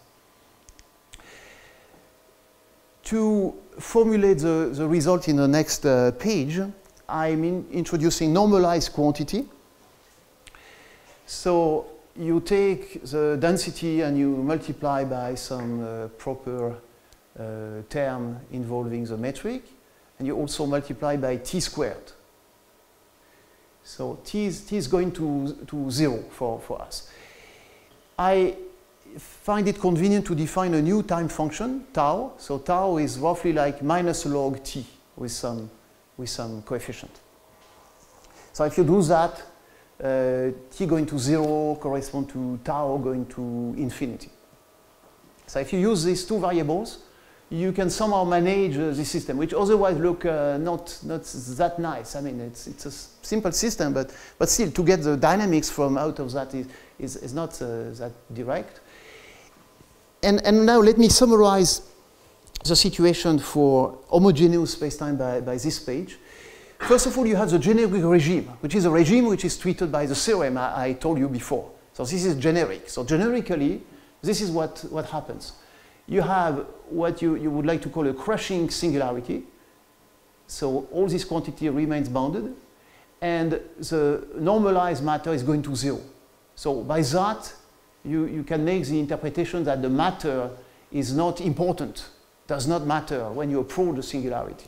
To formulate the, the result in the next uh, page, I'm in introducing normalized quantity. So you take the density and you multiply by some uh, proper uh, term involving the metric, and you also multiply by t squared. So t is, t is going to, to zero for, for us. I find it convenient to define a new time function, tau. So tau is roughly like minus log t with some with some coefficient. So if you do that, uh, t going to zero corresponds to tau going to infinity. So if you use these two variables, you can somehow manage uh, the system, which otherwise look uh, not, not that nice. I mean, it's, it's a simple system, but, but still, to get the dynamics from out of that is, is, is not uh, that direct. And, and now let me summarize the situation for homogeneous spacetime by, by this page. First of all, you have the generic regime, which is a regime which is treated by the theorem I, I told you before. So this is generic. So generically, this is what, what happens. You have what you, you would like to call a crushing singularity. So all this quantity remains bounded, and the normalized matter is going to zero. So by that, you, you can make the interpretation that the matter is not important, does not matter when you approach the singularity.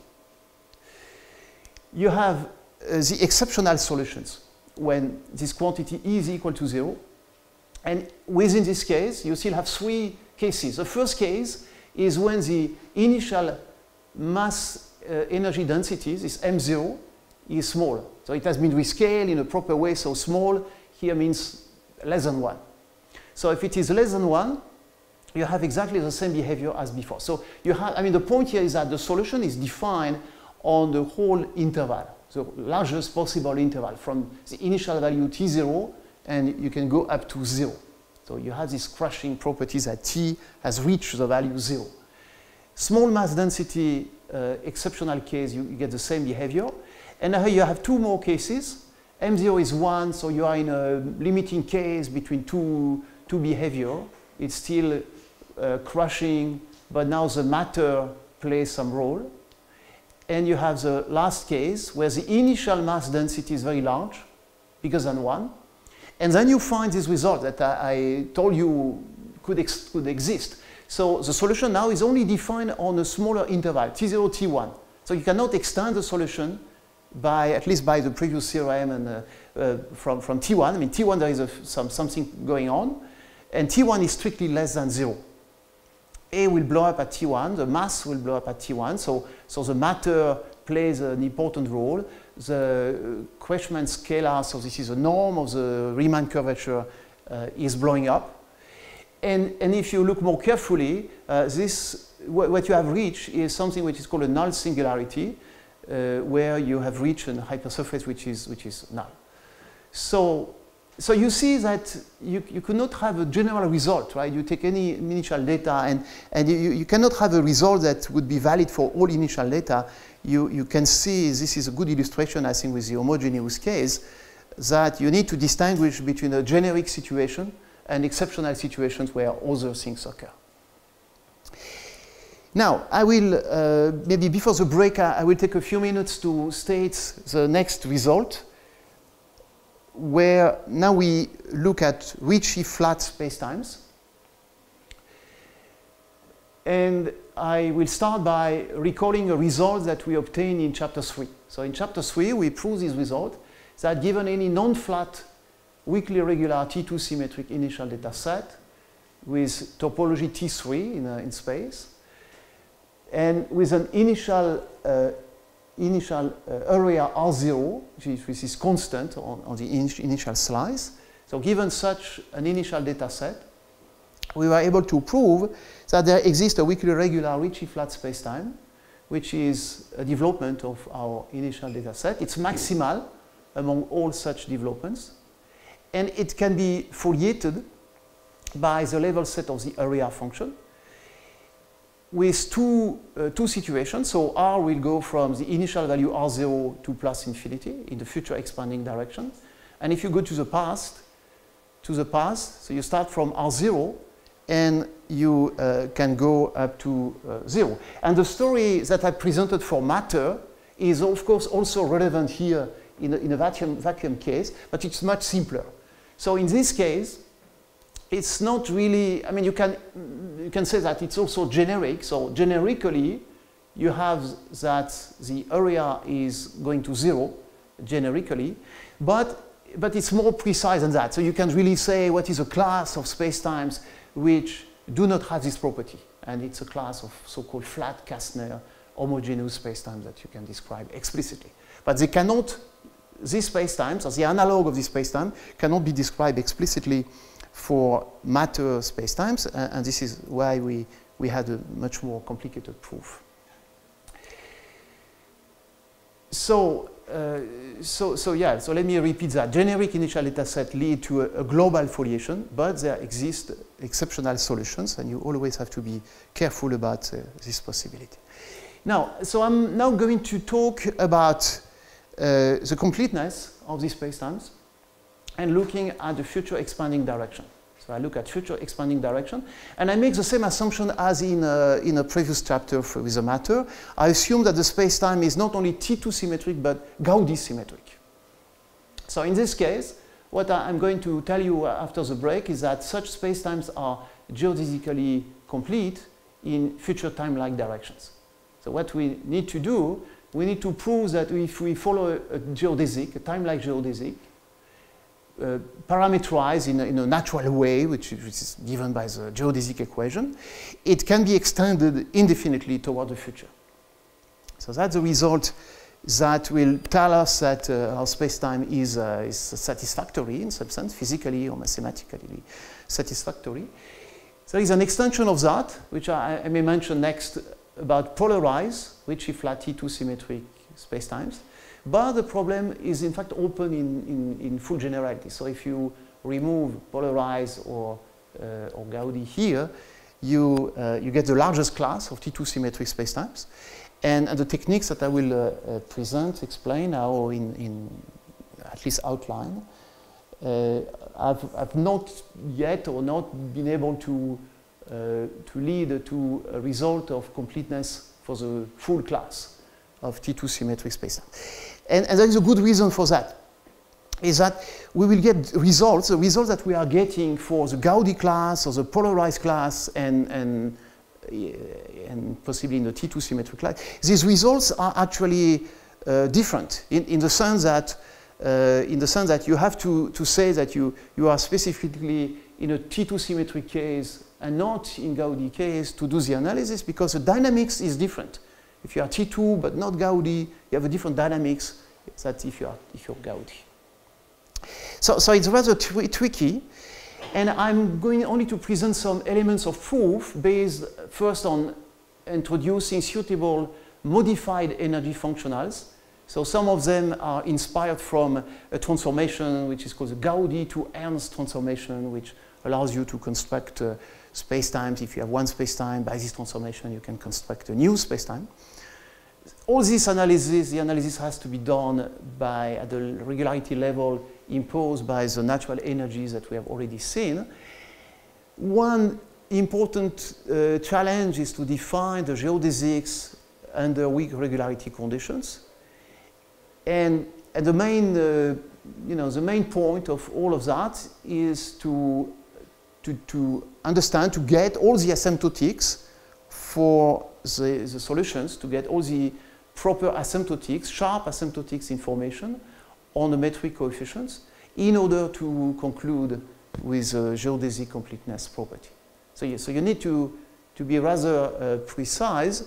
You have uh, the exceptional solutions when this quantity is equal to zero. And within this case, you still have three cases. The first case is when the initial mass uh, energy density, this m zero, is small. So it has been rescaled in a proper way, so small here means less than one. So if it is less than one, you have exactly the same behavior as before. So you have, I mean, the point here is that the solution is defined on the whole interval, the largest possible interval from the initial value t zero, and you can go up to zero. So you have this crushing properties that t has reached the value zero. Small mass density, uh, exceptional case, you, you get the same behavior. And now you have two more cases. m zero is one, so you are in a limiting case between two, two behavior. It's still uh, crushing, but now the matter plays some role. And you have the last case where the initial mass density is very large, bigger than one. And then you find this result that I, I told you could, ex could exist. So the solution now is only defined on a smaller interval, t zero, t one. So you cannot extend the solution by, at least by the previous theorem and uh, uh, from, from t one. I mean, t one there is a, some, something going on, and t one is strictly less than zero. A will blow up at t one, the mass will blow up at t one, so, so the matter plays an important role. The Queschmann scalar, so this is a norm of the Riemann curvature, uh, is blowing up. And, and if you look more carefully, uh, this, wh what you have reached is something which is called a null singularity, uh, where you have reached a hypersurface which is, which is null. So, so you see that you, you could not have a general result, right? You take any initial data and, and you, you cannot have a result that would be valid for all initial data. You, you can see, this is a good illustration, I think, with the homogeneous case, that you need to distinguish between a generic situation and exceptional situations where other things occur. Now, I will, uh, maybe before the break, I, I will take a few minutes to state the next result, where now we look at Ricci flat spacetimes. And I will start by recalling a result that we obtained in chapter three. So in chapter three, we prove this result that given any non-flat weakly regular T two symmetric initial data set with topology T three in, uh, in space, and with an initial, uh, initial uh, area R zero, which is, which is constant on, on the in initial slice. So given such an initial data set, we were able to prove that there exists a weakly regular Ricci flat spacetime, which is a development of our initial data set. It's maximal among all such developments. And it can be foliated by the level set of the area function with two, uh, two situations. So R will go from the initial value R zero to plus infinity in the future expanding direction. And if you go to the past, to the past, so you start from R zero, and you uh, can go up to uh, zero. And the story that I presented for matter is, of course, also relevant here in a, in a vacuum, vacuum case, but it's much simpler. So in this case, it's not really, I mean, you can, you can say that it's also generic. So generically, you have that the area is going to zero, generically, but, but it's more precise than that. So you can really say what is a class of spacetimes which do not have this property. And it's a class of so-called flat Kastner homogeneous spacetimes that you can describe explicitly. But they cannot, these spacetimes, or the analog of this spacetime, cannot be described explicitly for matter spacetimes, uh, and this is why we, we had a much more complicated proof. So, uh, so, so yeah, so let me repeat that. Generic initial data set lead to a, a global foliation, but there exist exceptional solutions, and you always have to be careful about uh, this possibility. Now, so I'm now going to talk about uh, the completeness of these spacetimes and looking at the future expanding direction. So I look at future expanding direction, and I make the same assumption as in a, in a previous chapter for, with the matter. I assume that the spacetime is not only T two symmetric, but Gaudi symmetric. So in this case, what I, I'm going to tell you after the break is that such spacetimes are geodesically complete in future time-like directions. So what we need to do, we need to prove that if we follow a, a geodesic, a time-like geodesic, uh, parameterized in a, in a natural way, which, which is given by the geodesic equation, it can be extended indefinitely toward the future. So that's the result that will tell us that uh, our spacetime is, uh, is satisfactory in some sense, physically or mathematically satisfactory. So there is an extension of that, which I, I may mention next, about polarized, richly flat T two symmetric spacetimes. But the problem is in fact open in, in, in full generality. So if you remove polarized or, uh, or Gaudi here, you, uh, you get the largest class of T two symmetric spacetimes. And, and the techniques that I will uh, uh, present, explain now in, in at least outline, uh, I've, I've not yet or not been able to, uh, to lead to a result of completeness for the full class of T two symmetric spacetime. And, and there is a good reason for that, is that we will get results, the results that we are getting for the Gaudi class or the polarized class and, and and possibly in the T two symmetric class, these results are actually uh, different in, in the sense that uh, in the sense that you have to, to say that you, you are specifically in a T two symmetric case and not in Gaudi case to do the analysis, because the dynamics is different. If you are T two but not Gaudi, you have a different dynamics than if you are if you're Gaudi. So, so it's rather tr tricky. And I'm going only to present some elements of proof based first on introducing suitable modified energy functionals. So some of them are inspired from a transformation which is called the Gaudi to Ernst transformation, which allows you to construct uh, spacetimes. If you have one spacetime, by this transformation you can construct a new spacetime. All this analysis, the analysis has to be done by, at the regularity level imposed by the natural energies that we have already seen. One important uh, challenge is to define the geodesics under weak regularity conditions. And, and the main, uh, you know, the main point of all of that is to, to, to understand, to get all the asymptotics for the, the solutions, to get all the proper asymptotics, sharp asymptotics information on the metric coefficients in order to conclude with a geodesic completeness property. So, yeah, so you need to, to be rather uh, precise,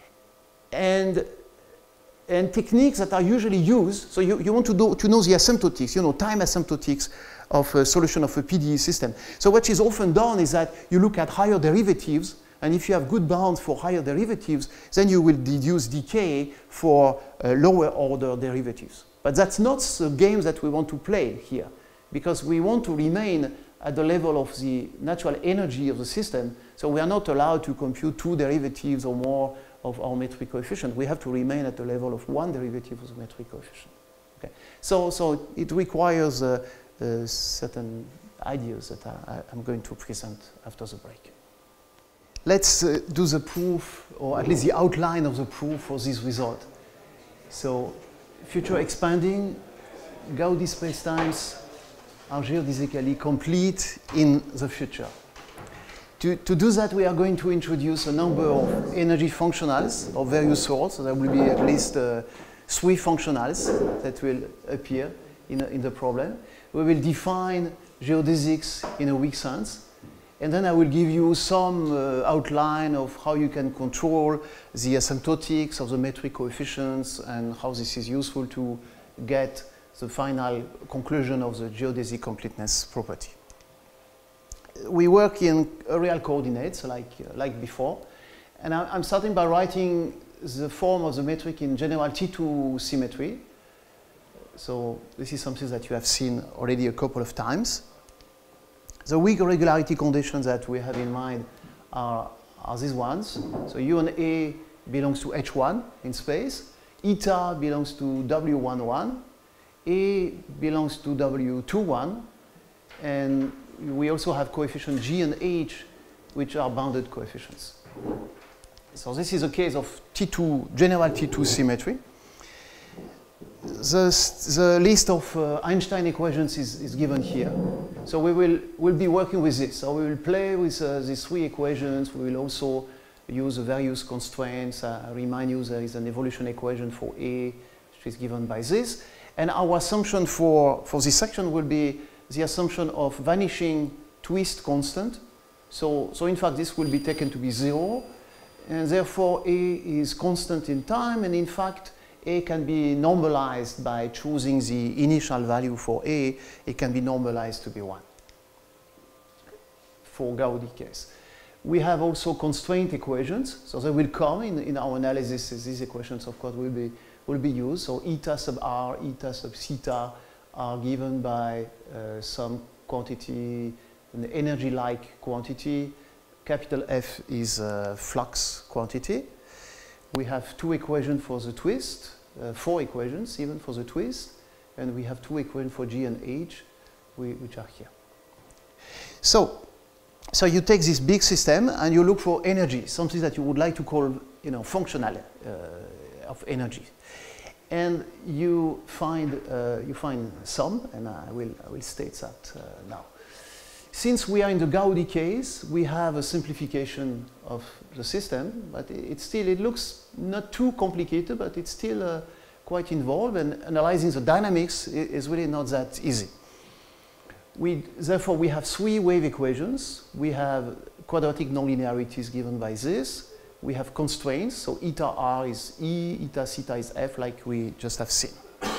and, and techniques that are usually used, so you, you want to, do, to know the asymptotics, you know, time asymptotics of a solution of a P D E system. So what is often done is that you look at higher derivatives, and if you have good bounds for higher derivatives, then you will deduce decay for uh, lower order derivatives. But that's not the game that we want to play here, because we want to remain at the level of the natural energy of the system. So we are not allowed to compute two derivatives or more of our metric coefficient. We have to remain at the level of one derivative of the metric coefficient. Okay? So, so it requires uh, uh, certain ideas that I, I'm going to present after the break. Let's uh, do the proof, or at least the outline of the proof for this result. So, future expanding Gaudi spacetimes are geodesically complete in the future. To, to do that, we are going to introduce a number of energy functionals of various sorts. So there will be at least uh, three functionals that will appear in, in the problem. We will define geodesics in a weak sense. And then I will give you some uh, outline of how you can control the asymptotics of the metric coefficients and how this is useful to get the final conclusion of the geodesic completeness property. We work in real coordinates like, uh, like before. And I, I'm starting by writing the form of the metric in general T two symmetry. So this is something that you have seen already a couple of times. The weak regularity conditions that we have in mind are, are these ones. So U and A belongs to H one in space. Eta belongs to W one one. A belongs to W two one. And we also have coefficients G and H, which are bounded coefficients. So this is a case of T two, general T two symmetry. the, the list of uh, Einstein equations is, is given here. So we will we'll be working with this. So we will play with uh, these three equations. We will also use the various constraints. Uh, I remind you there is an evolution equation for A, which is given by this. And our assumption for, for this section will be the assumption of vanishing twist constant. So, so in fact, this will be taken to be zero. And therefore, A is constant in time. And in fact, A can be normalized by choosing the initial value for A. It can be normalized to be one for Gaudi case. We have also constraint equations. So they will come in, in our analysis. These equations, of course, will be, will be used. So eta sub r, eta sub theta are given by uh, some quantity, an energy-like quantity. Capital F is a flux quantity. We have two equations for the twist, uh, four equations even for the twist, and we have two equations for G and H, we, which are here. So, so you take this big system and you look for energy, something that you would like to call, you know, functional uh, of energy, and you find uh, you find some, and I will I will state that uh, now. Since we are in the Gaudi case, we have a simplification of the system, but it still, it looks not too complicated, but it's still uh, quite involved, and analyzing the dynamics is really not that easy. We, therefore, we have three wave equations. We have quadratic nonlinearities given by this. We have constraints, so eta r is E, eta theta is F, like we just have seen.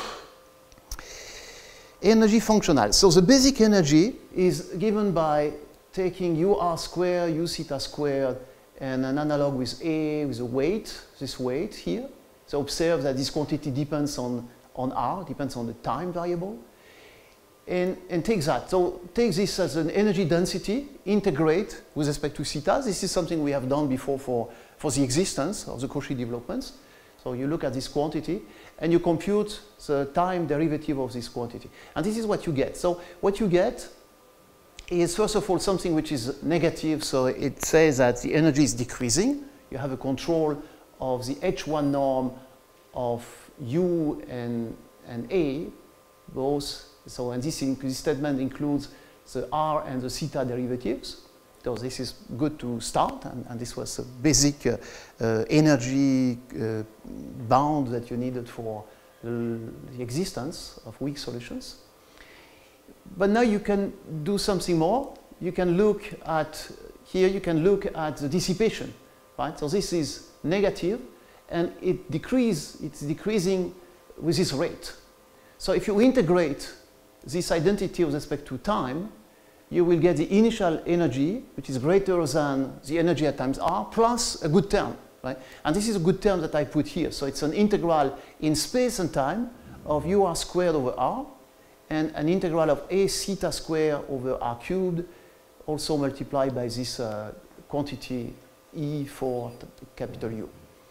Energy functional. So the basic energy is given by taking u r squared, u theta squared, and an analog with A, with a weight, this weight here. So observe that this quantity depends on, on r, depends on the time variable. And, and take that. So take this as an energy density, integrate with respect to theta. This is something we have done before for, for the existence of the Cauchy developments. So you look at this quantity, and you compute the time derivative of this quantity. And this is what you get. So what you get is, first of all, something which is negative. So it says that the energy is decreasing. You have a control of the H one norm of U and, and A, both. So, and this, this statement includes the R and the theta derivatives. So this is good to start, and, and this was a basic uh, uh, energy uh, bound that you needed for the existence of weak solutions. But now you can do something more. You can look at, here you can look at the dissipation, right? So this is negative, and it decrease, it's decreasing with this rate. So if you integrate this identity with respect to time, you will get the initial energy, which is greater than the energy at times r, plus a good term, right? And this is a good term that I put here. So it's an integral in space and time of u r squared over r, and an integral of a theta squared over r cubed, also multiplied by this uh, quantity E for capital U.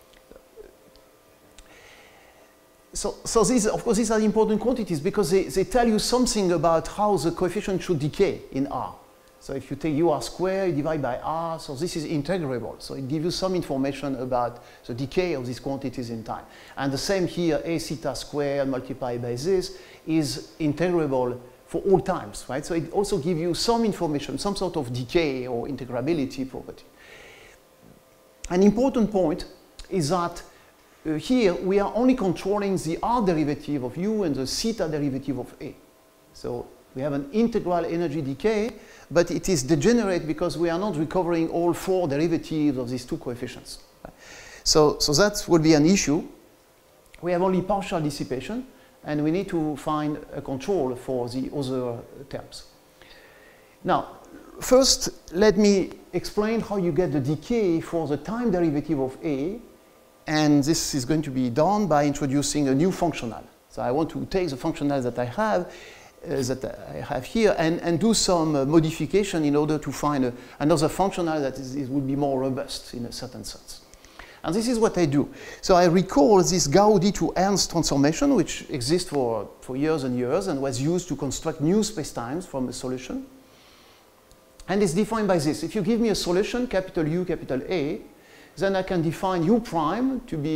So, so these, of course, these are important quantities because they, they tell you something about how the coefficient should decay in R. So if you take u r squared, you divide by R, so this is integrable. So it gives you some information about the decay of these quantities in time. And the same here, a theta squared multiplied by this is integrable for all times, right? So it also gives you some information, some sort of decay or integrability property. An important point is that Uh, here, we are only controlling the r derivative of u and the theta derivative of a. So we have an integral energy decay, but it is degenerate because we are not recovering all four derivatives of these two coefficients. So, so that would be an issue. We have only partial dissipation, and we need to find a control for the other terms. Now, first, let me explain how you get the decay for the time derivative of a. And this is going to be done by introducing a new functional. So I want to take the functional that I have, uh, that I have here, and, and do some uh, modification in order to find a, another functional that is, is, would be more robust in a certain sense. And this is what I do. So I recall this Gaudi to Ernst transformation, which exists for, for years and years and was used to construct new spacetimes from a solution. And it's defined by this. If you give me a solution, capital U, capital A, then I can define U prime to be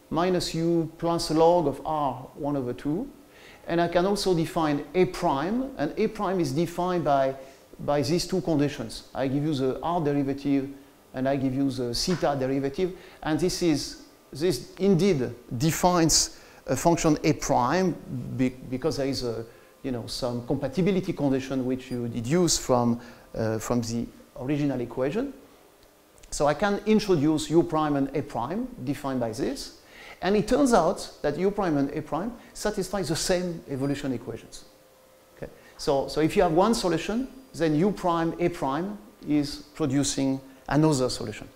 minus u plus log of r one over two. And I can also define a prime, and a prime is defined by, by these two conditions. I give you the r derivative, and I give you the theta derivative, and this is, this indeed defines a function a prime be, because there is a, you know, some compatibility condition which you deduce from, uh, from the original equation. So I can introduce u prime and a prime defined by this. And it turns out that u prime and a prime satisfy the same evolution equations. Okay? So, so if you have one solution, then u prime, a prime is producing another solution.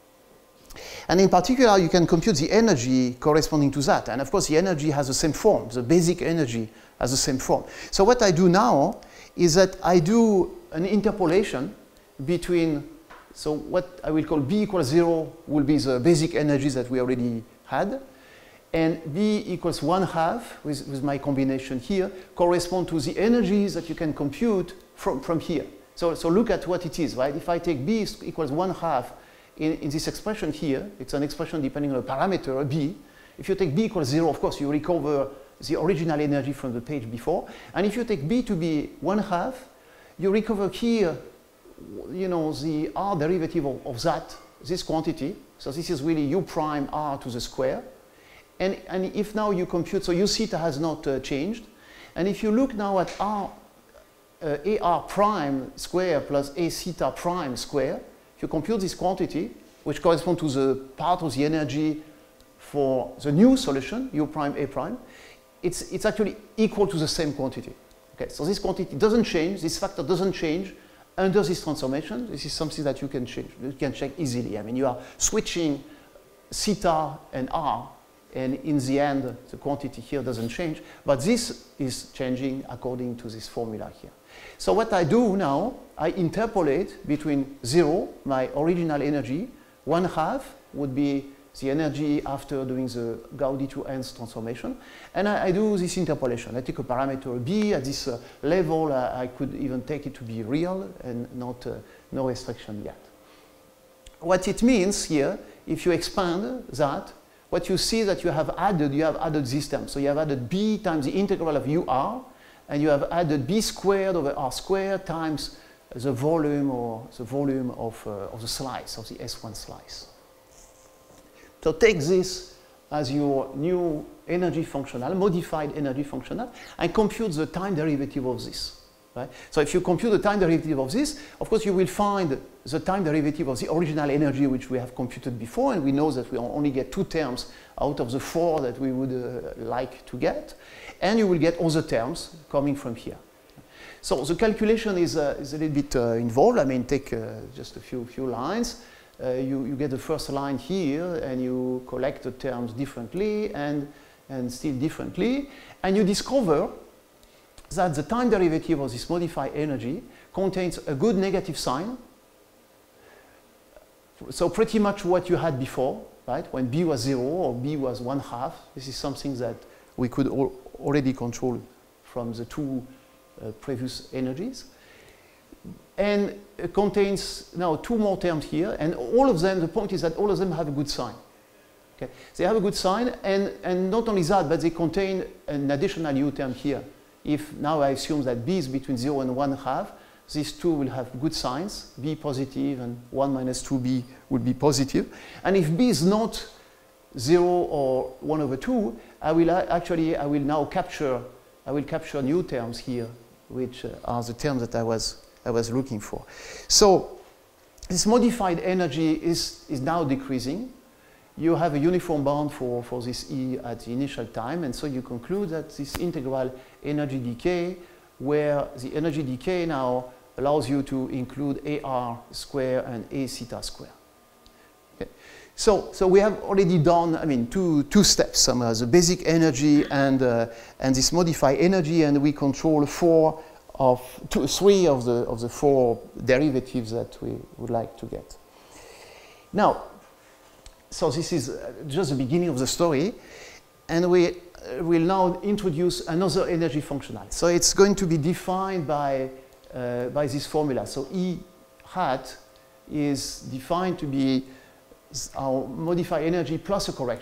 And in particular, you can compute the energy corresponding to that. And of course, the energy has the same form. The basic energy has the same form. So what I do now is that I do an interpolation between, so what I will call B equals zero will be the basic energy that we already had. And B equals one half, with, with my combination here, correspond to the energies that you can compute from, from here. So, so look at what it is, right? If I take B equals one half in, in this expression here, it's an expression depending on a parameter, B. If you take B equals zero, of course, you recover the original energy from the page before. And if you take B to be one half, you recover here, you know, the R derivative of, of that, this quantity. So this is really U prime R to the square. And, and if now you compute, so U theta has not uh, changed. And if you look now at R, uh, A R prime square plus A theta prime square, if you compute this quantity, which corresponds to the part of the energy for the new solution, U prime, A prime, it's, it's actually equal to the same quantity. Okay, so this quantity doesn't change, this factor doesn't change under this transformation. This is something that you can change, you can check easily. I mean, you are switching theta and R, and in the end, the quantity here doesn't change, but this is changing according to this formula here. So what I do now, I interpolate between zero, my original energy, one half would be the energy after doing the Gaudi to Nth transformation, and I, I do this interpolation. I take a parameter B at this uh, level. uh, I could even take it to be real and not, uh, no restriction yet. What it means here, if you expand that, what you see that you have added, you have added this term. So you have added B times the integral of U R, and you have added B squared over R squared times the volume or the volume of, uh, of the slice, of the S one slice. So take this as your new energy functional, modified energy functional, and compute the time derivative of this. Right? So if you compute the time derivative of this, of course you will find the time derivative of the original energy which we have computed before, and we know that we only get two terms out of the four that we would uh, like to get, and you will get other terms coming from here. So the calculation is, uh, is a little bit uh, involved. I mean, take uh, just a few, few lines. Uh, you, you get the first line here, and you collect the terms differently and, and still differently, and you discover that the time derivative of this modified energy contains a good negative sign. So pretty much what you had before, right? When B was zero or B was one half, this is something that we could al already control from the two uh, previous energies. And it contains now two more terms here, and all of them, the point is that all of them have a good sign. Okay? They have a good sign, and, and not only that, but they contain an additional U term here. If now I assume that B is between zero and one half, these two will have good signs, B positive and one minus two B will be positive. And if B is not zero or one over two, I will actually, I will now capture, I will capture new terms here, which are the terms that I was, I was looking for. So this modified energy is, is now decreasing. You have a uniform bound for, for this E at the initial time, and so you conclude that this integral energy decay, where the energy decay now allows you to include A R square and A theta square. Okay. So, so we have already done, I mean, two, two steps, some uh, the basic energy and, uh, and this modified energy, and we control four of, two, three of the, of the four derivatives that we would like to get. Now, so this is just the beginning of the story, and we will now introduce another energy functional. So it's going to be defined by, uh, by this formula. So E hat is defined to be our modified energy plus a correction.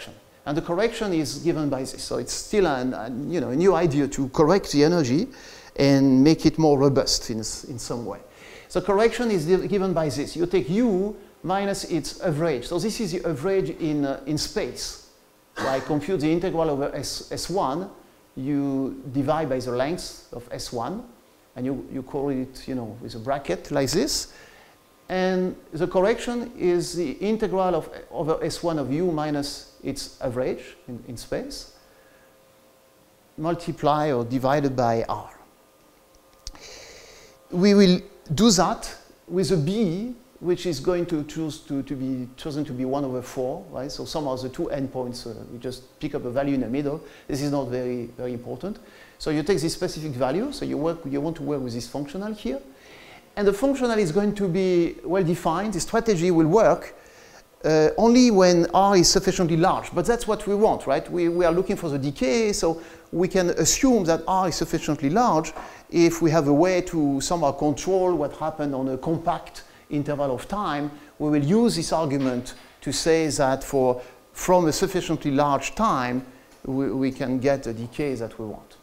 And the correction is given by this. So it's still an, an, you know, a new idea to correct the energy and make it more robust in, in some way. So correction is given by this. You take U minus its average. So this is the average in, uh, in space. So I compute the integral over S, S1. You divide by the length of S one. And you, you call it, you know, with a bracket like this. And the correction is the integral of over S one of U minus its average in, in space, multiply or divided by R. We will do that with a B, which is going to choose to, to be chosen to be one over four, right? So some of the two endpoints, uh, we just pick up a value in the middle. This is not very, very important. So you take this specific value, so you, work, you want to work with this functional here. And the functional is going to be well defined. The strategy will work uh, only when R is sufficiently large. But that's what we want, right? We, we are looking for the decay, so we can assume that R is sufficiently large if we have a way to somehow control what happened on a compact interval of time. We will use this argument to say that for, from a sufficiently large time, we, we can get the decay that we want.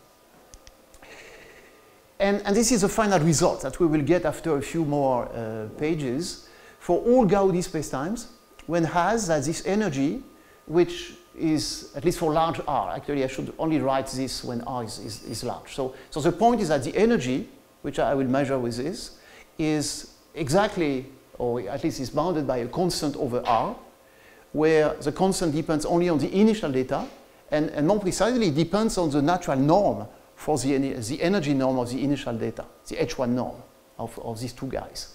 And, and this is the final result that we will get after a few more uh, pages. For all Gaudi spacetimes, one has that this energy, which is, at least for large R, actually I should only write this when R is, is, is large. So, so the point is that the energy, which I will measure with this, is exactly, or at least is bounded by a constant over R, where the constant depends only on the initial data, and, and more precisely, depends on the natural norm for the, the energy norm of the initial data, the H one norm of, of these two guys.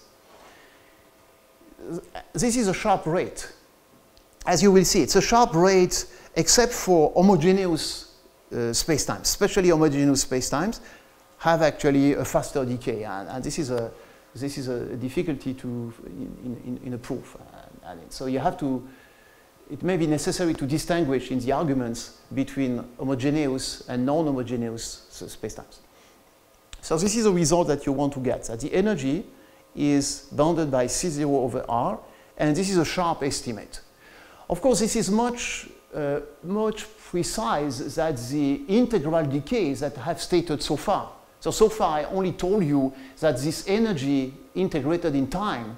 This is a sharp rate. As you will see, it's a sharp rate except for homogeneous uh, spacetimes, especially homogeneous spacetimes have actually a faster decay, and, and this is a this is a difficulty to in, in, in a proof. And, and so you have to. It may be necessary to distinguish in the arguments between homogeneous and non-homogeneous spacetimes. So this is a result that you want to get, that the energy is bounded by C zero over R, and this is a sharp estimate. Of course, this is much, uh, much precise than the integral decays that I have stated so far. So, so far I only told you that this energy integrated in time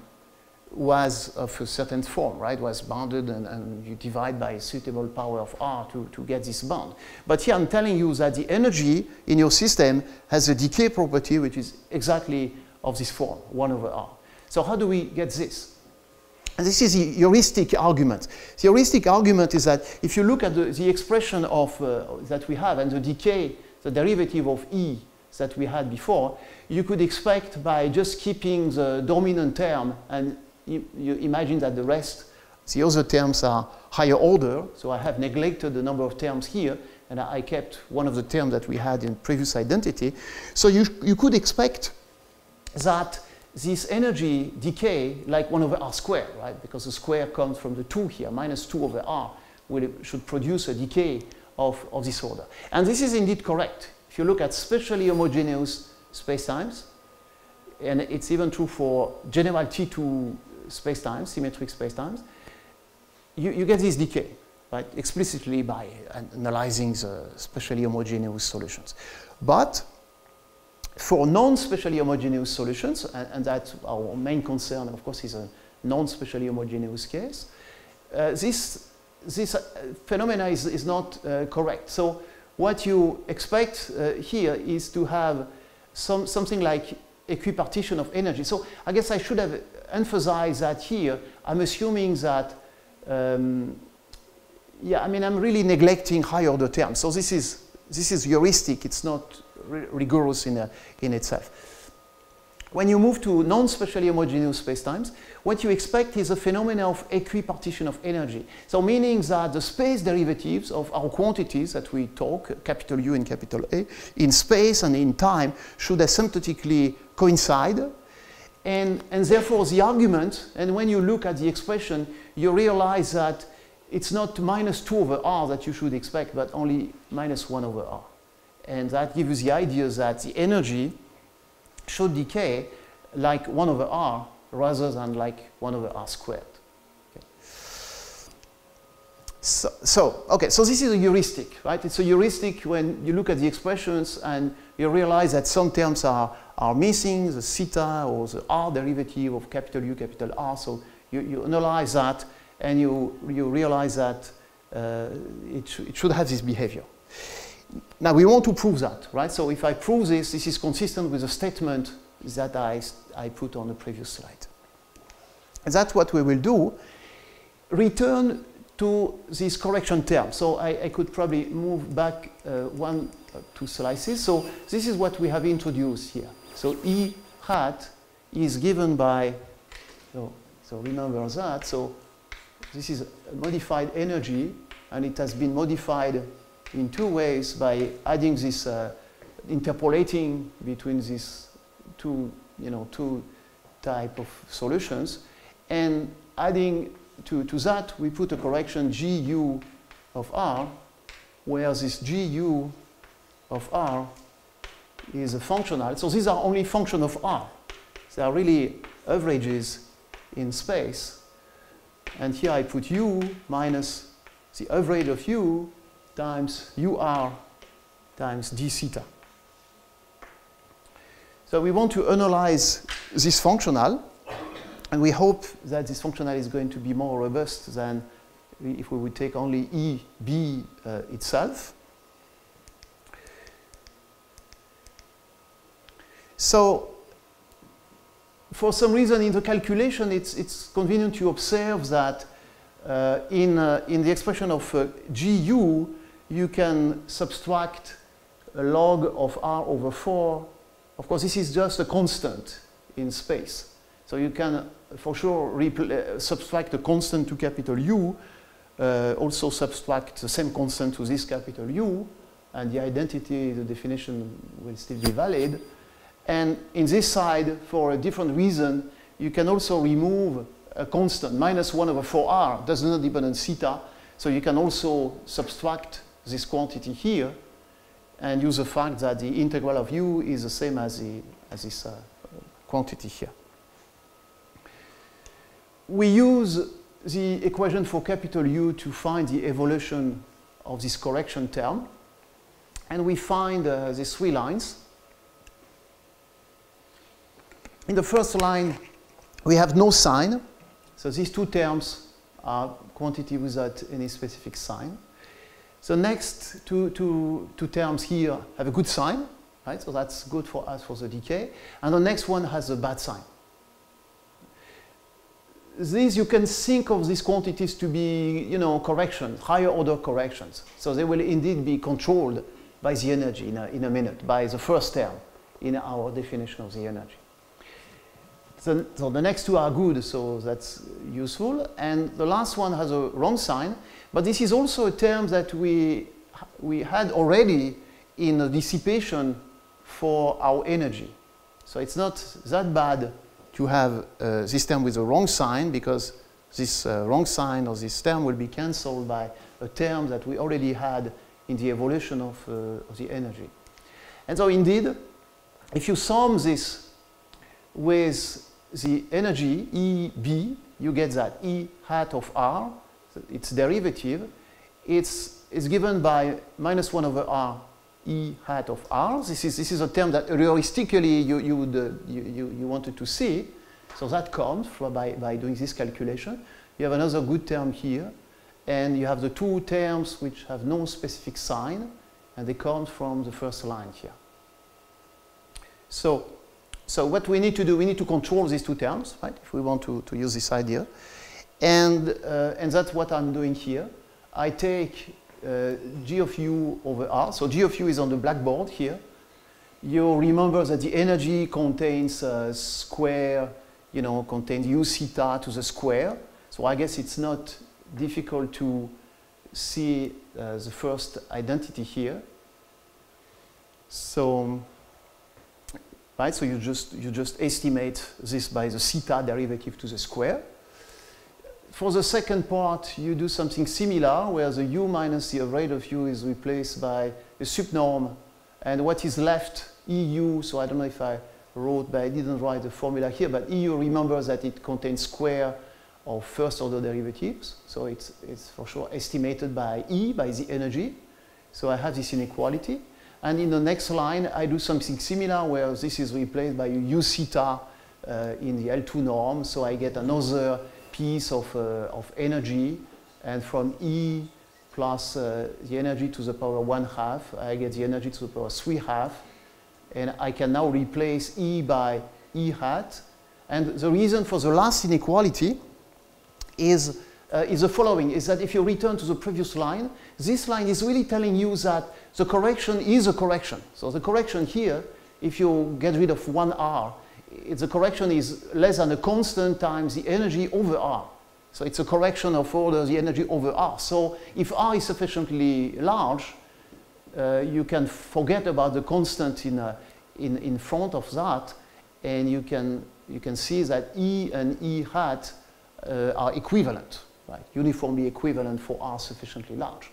was of a certain form, right? Was bounded, and, and you divide by a suitable power of R to, to get this bound. But here I'm telling you that the energy in your system has a decay property which is exactly of this form, one over R. So how do we get this? And this is the heuristic argument. The heuristic argument is that if you look at the, the expression of, uh, that we have and the decay, the derivative of E that we had before, you could expect by just keeping the dominant term, and you, you imagine that the rest, the other terms are higher order, so I have neglected the number of terms here, and I kept one of the terms that we had in previous identity. So you, you could expect that this energy decay like one over R squared, right? Because the square comes from the two here, minus two over R, will, should produce a decay of, of this order. And this is indeed correct. If you look at specially homogeneous spacetimes, and it's even true for general T two spacetimes, symmetric spacetimes, you, you get this decay, right? Explicitly by analyzing the specially homogeneous solutions. But for non-specially homogeneous solutions, and, and that's our main concern, of course, is a non-specially homogeneous case, uh, this, this uh, phenomena is, is not uh, correct. So what you expect uh, here is to have some, something like equipartition of energy. So I guess I should have emphasized that here. I'm assuming that, um, yeah, I mean, I'm really neglecting higher order terms. So this is, this is heuristic. It's not rigorous in, a, in itself. When you move to non-specially homogeneous spacetimes, what you expect is a phenomenon of equipartition of energy. So meaning that the space derivatives of our quantities that we talk, capital U and capital A, in space and in time should asymptotically coincide. And, and therefore the argument, and when you look at the expression, you realize that it's not minus two over R that you should expect, but only minus one over R. And that gives you the idea that the energy should decay like one over R rather than like one over R squared. Okay. So, so, okay, so this is a heuristic, right? It's a heuristic when you look at the expressions and you realize that some terms are, are missing, the theta or the R derivative of capital U, capital R. So you, you analyze that and you, you realize that uh, it, sh it should have this behavior. Now we want to prove that, right? So if I prove this, this is consistent with the statement that I, I put on the previous slide. And that's what we will do. Return to this correction term. So I, I could probably move back uh, one, uh, two slices. So this is what we have introduced here. So E hat is given by, so, so remember that. So this is a modified energy, and it has been modified in two ways by adding this, uh, interpolating between these two, you know, two type of solutions, and adding To, to that, we put a correction G U of R, where this G U of R is a functional. So these are only function of R. They are really averages in space. And here I put U minus the average of U times U R times d theta. So we want to analyze this functional. And we hope that this functional is going to be more robust than if we would take only E B uh, itself. So for some reason in the calculation, it's, it's convenient to observe that uh, in, uh, in the expression of uh, G U, you can subtract a log of R over four. Of course, this is just a constant in space. So you can, for sure, uh, subtract a constant to capital U, uh, also subtract the same constant to this capital U, and the identity, the definition will still be valid. And in this side, for a different reason, you can also remove a constant, minus one over four R, does not depend on theta, so you can also subtract this quantity here, and use the fact that the integral of U is the same as, the, as this uh, quantity here. We use the equation for capital U to find the evolution of this correction term. And we find uh, these three lines. In the first line, we have no sign. So these two terms are quantity without any specific sign. The next two, two, two terms here have a good sign, right? So that's good for us for the decay. And the next one has a bad sign. These, you can think of these quantities to be, you know, corrections, higher order corrections. So they will indeed be controlled by the energy in a, in a minute, by the first term in our definition of the energy. So, so the next two are good, so that's useful. And the last one has a wrong sign, but this is also a term that we, we had already in the dissipation for our energy. So it's not that bad to have uh, this term with a wrong sign, because this uh, wrong sign or this term will be cancelled by a term that we already had in the evolution of, uh, of the energy. And so indeed, if you sum this with the energy E B, you get that E hat of R, its derivative, it's, it's given by minus one over R E hat of R. This is, this is a term that heuristically you, you, would, uh, you, you, you wanted to see. So that comes from by, by doing this calculation. You have another good term here. And you have the two terms which have no specific sign. And they come from the first line here. So, so what we need to do, we need to control these two terms, right? If we want to, to use this idea. And, uh, and that's what I'm doing here. I take Uh, G of U over R. So G of U is on the blackboard here. You remember that the energy contains uh, square, you know, contains U theta to the square. So I guess it's not difficult to see uh, the first identity here. So, right, so you just, you just estimate this by the theta derivative to the square. For the second part, you do something similar, where the U minus the average of U is replaced by a subnorm, and what is left, E U, so I don't know if I wrote, but I didn't write the formula here, but E U, remember that it contains square of first order derivatives. So it's, it's for sure estimated by E, by the energy. So I have this inequality. And in the next line, I do something similar where this is replaced by u theta uh, in the L two norm. So I get another piece of, uh, of energy. And from E plus uh, the energy to the power one half, I get the energy to the power three half. And I can now replace E by E hat. And the reason for the last inequality is, uh, is the following, is that if you return to the previous line, this line is really telling you that the correction is a correction. So the correction here, if you get rid of one R, it, the correction is less than a constant times the energy over R. So it's a correction of order the energy over R. So if R is sufficiently large, uh, you can forget about the constant in, uh, in, in front of that, and you can, you can see that E and E hat uh, are equivalent, right? Uniformly equivalent for R sufficiently large.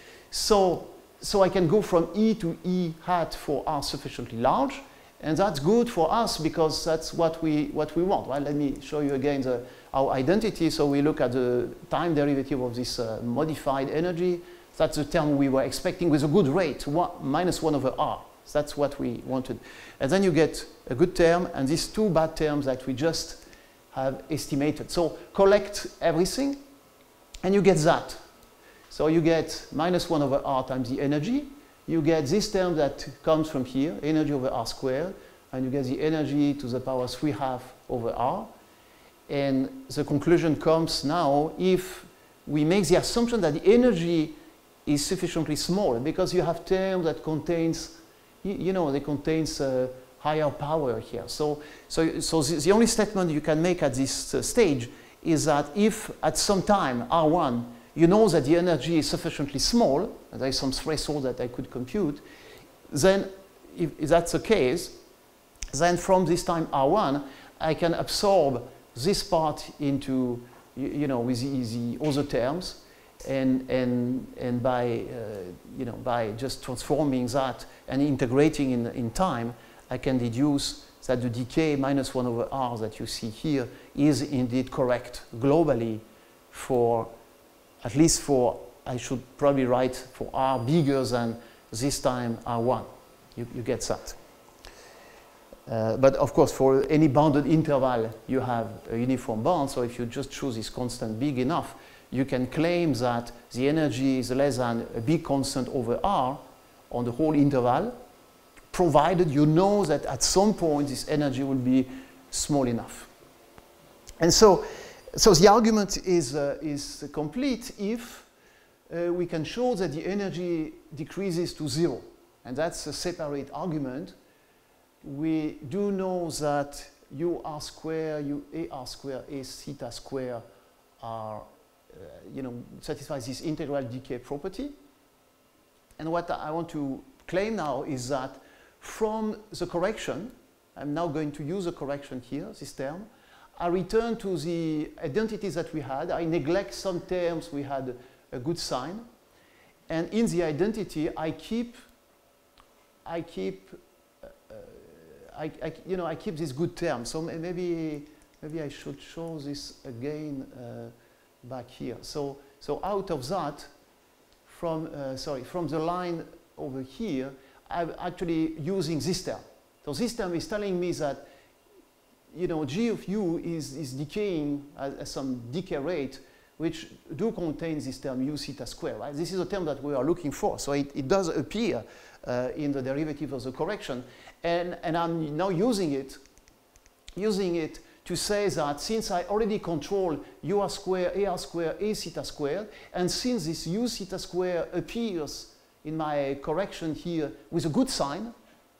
So, so I can go from E to E hat for R sufficiently large, and that's good for us because that's what we, what we want, right? Let me show you again the, our identity. So we look at the time derivative of this uh, modified energy. That's the term we were expecting with a good rate, one, minus one over R. So that's what we wanted. And then you get a good term and these two bad terms that we just have estimated. So collect everything and you get that. So you get minus one over R times the energy. You get this term that comes from here, energy over R squared, and you get the energy to the power three half over R. And the conclusion comes now if we make the assumption that the energy is sufficiently small, because you have terms that contains, you, you know, they contains uh, higher power here. So, so, so the, the only statement you can make at this uh, stage is that if at some time R one you know that the energy is sufficiently small, and there is some threshold that I could compute, then if, if that's the case, then from this time R one, I can absorb this part into, you, you know, with the, the other terms, and, and, and by, uh, you know, by just transforming that and integrating in, in time, I can deduce that the decay minus one over R that you see here is indeed correct globally for, at least for, I should probably write for R bigger than this time R one. You, you get that. Uh, but of course, for any bounded interval, you have a uniform bound. So if you just choose this constant big enough, you can claim that the energy is less than a big constant over R on the whole interval, provided you know that at some point this energy will be small enough. And so, so the argument is, uh, is complete if uh, we can show that the energy decreases to zero. And that's a separate argument. We do know that u r square, u a r square, a theta square are, uh, you know, satisfies this integral decay property. And what I want to claim now is that from the correction, I'm now going to use a correction here, this term, I return to the identities that we had. I neglect some terms we had a good sign. And in the identity, I keep, I keep, uh, I, I, you know, I keep this good term. So maybe, maybe I should show this again uh, back here. So, so out of that, from, uh, sorry, from the line over here, I'm actually using this term. So this term is telling me that, you know, G of u is, is decaying at, at some decay rate, which do contain this term u theta square, right? This is a term that we are looking for. So it, it does appear uh, in the derivative of the correction. And, and I'm now using it, using it to say that since I already control u r square, a r square, a theta squared, and since this u theta square appears in my correction here with a good sign,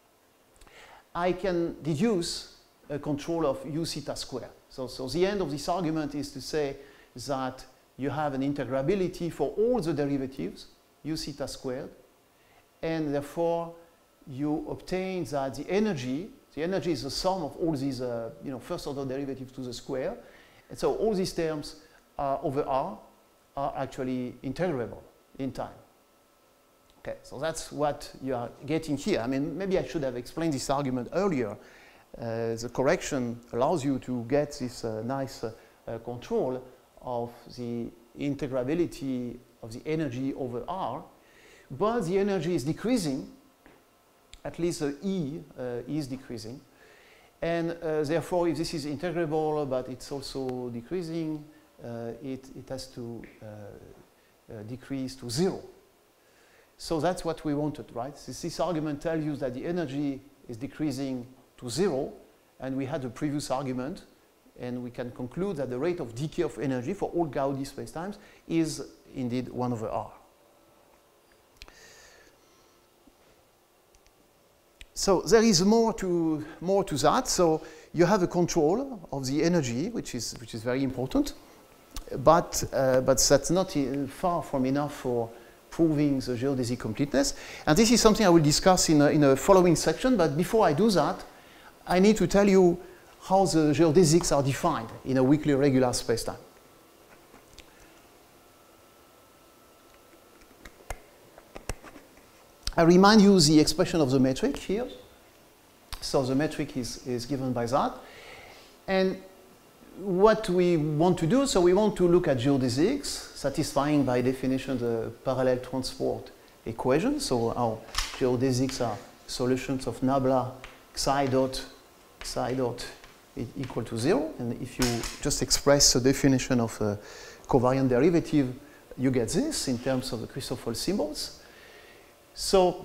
I can deduce a control of u theta square. So, so the end of this argument is to say that you have an integrability for all the derivatives, u theta squared, and therefore you obtain that the energy, the energy is the sum of all these uh, you know, first order derivatives to the square, and so all these terms uh, over R are actually integrable in time. Okay, so that's what you are getting here. I mean, maybe I should have explained this argument earlier. Uh, the correction allows you to get this uh, nice uh, uh, control of the integrability of the energy over R, but the energy is decreasing, at least the E uh, is decreasing. And uh, therefore, if this is integrable, but it's also decreasing, uh, it, it has to uh, uh, decrease to zero. So that's what we wanted, right? This, this argument tells you that the energy is decreasing to zero, and we had the previous argument, and we can conclude that the rate of decay of energy for all Gaudi spacetimes is indeed one over R. So there is more to, more to that. So you have a control of the energy, which is, which is very important, but, uh, but that's not uh, far from enough for proving the geodesic completeness. And this is something I will discuss in a, in a following section, but before I do that, I need to tell you how the geodesics are defined in a weakly regular spacetime. I remind you the expression of the metric here. So the metric is, is given by that. And what we want to do, so we want to look at geodesics, satisfying by definition the parallel transport equation. So our geodesics are solutions of nabla psi dot psi dot equal to zero. And if you just express the definition of a covariant derivative, you get this in terms of the Christoffel symbols. So,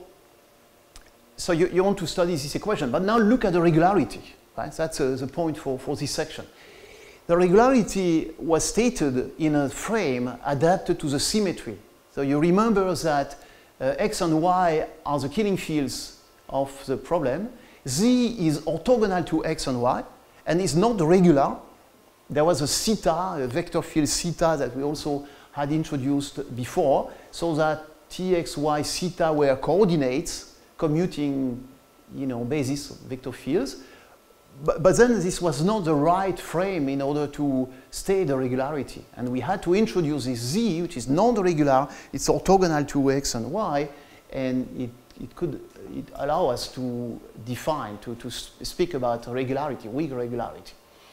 so you, you want to study this equation, but now look at the regularity, right? That's uh, the point for, for this section. The regularity was stated in a frame adapted to the symmetry. So you remember that uh, X and Y are the killing fields of the problem. Z is orthogonal to X and Y, and is not regular. There was a theta, a vector field theta that we also had introduced before, so that T, X, Y, theta were coordinates commuting, you know, basis of vector fields. But, but then this was not the right frame in order to state the regularity. And we had to introduce this Z, which is non-regular. It's orthogonal to X and Y, and it, it could it allow us to define, to, to speak about regularity, weak regularity.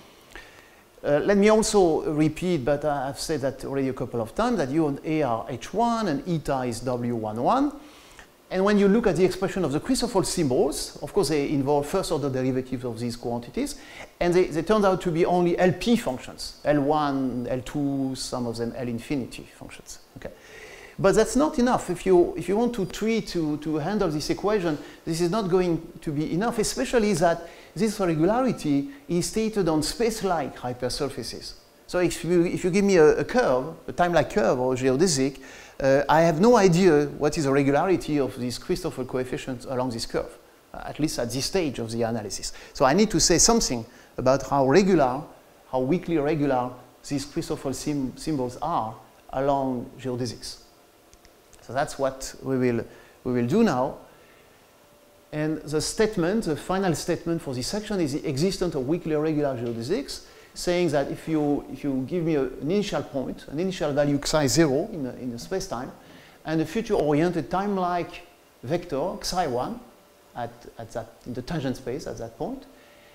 Uh, let me also repeat, but I've said that already a couple of times, that U and A are H one and eta is W one one. And when you look at the expression of the Christoffel symbols, of course they involve first order derivatives of these quantities, and they, they turned out to be only L P functions, L one, L two, some of them L infinity functions. Okay. But that's not enough. If you, if you want to treat, to, to handle this equation, this is not going to be enough, especially that this regularity is stated on spacelike hypersurfaces. So if you, if you give me a, a curve, a timelike curve or a geodesic, uh, I have no idea what is the regularity of these Christoffel coefficients along this curve, uh, at least at this stage of the analysis. So I need to say something about how regular, how weakly regular these Christoffel sim symbols are along geodesics. So that's what we will, we will do now. And the statement, the final statement for this section is the existence of weakly regular geodesics, saying that if you, if you give me a, an initial point, an initial value psi zero in the, in the space-time, and a future-oriented time-like vector psi one at, at that, in the tangent space at that point,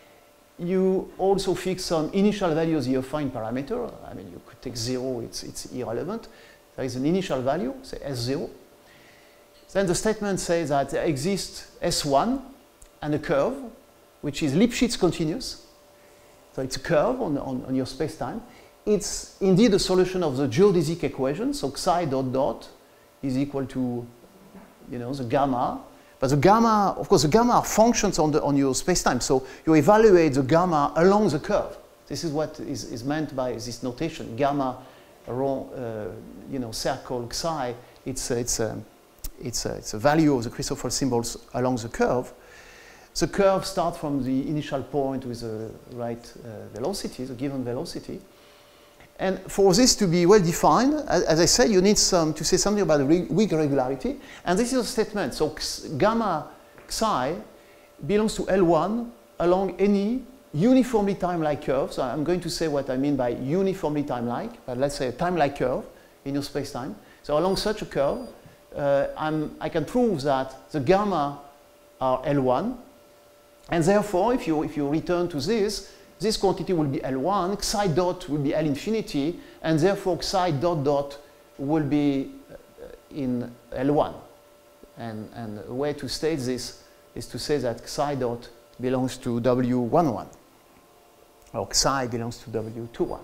you also fix some initial values of your affine parameter. I mean, you could take zero, it's, it's irrelevant. There is an initial value, say S zero. Then the statement says that there exists S one and a curve, which is Lipschitz continuous. So it's a curve on, on, on your space-time. It's indeed a solution of the geodesic equation. So psi dot dot is equal to, you know, the gamma. But the gamma, of course, the gamma are functions on, the, on your space-time. So you evaluate the gamma along the curve. This is what is, is meant by this notation, gamma around, uh, you know, circle psi. It's, uh, it's, uh, it's, uh, it's a value of the Christoffel symbols along the curve. The curve starts from the initial point with the right uh, velocity, the given velocity. And for this to be well defined, as, as I said, you need some, to say something about the re weak regularity. And this is a statement. So gamma psi belongs to L one along any uniformly time-like curve. So I'm going to say what I mean by uniformly time-like, but let's say a time-like curve in your space-time. So along such a curve, uh, I'm, I can prove that the gamma are L one. And therefore, if you, if you return to this, this quantity will be L one, psi dot will be L infinity, and therefore psi dot dot will be in L one. And, and a way to state this is to say that psi dot belongs to W one one, or psi belongs to W two one.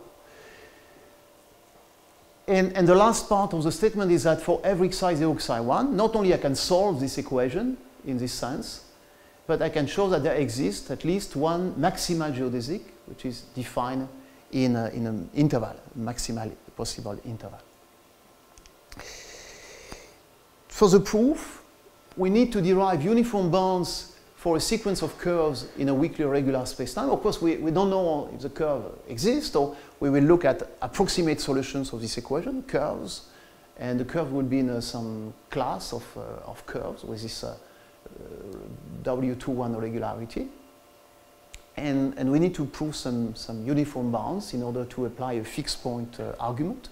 And, and the last part of the statement is that for every psi zero, psi one, not only I can solve this equation in this sense, but I can show that there exists at least one maximal geodesic, which is defined in, a, in an interval, maximal possible interval. For the proof, we need to derive uniform bounds for a sequence of curves in a weakly regular spacetime. Of course, we, we don't know if the curve exists, so we will look at approximate solutions of this equation, curves, and the curve will be in uh, some class of, uh, of curves with this uh, W two one regularity. And, and we need to prove some, some uniform bounds in order to apply a fixed point uh, argument.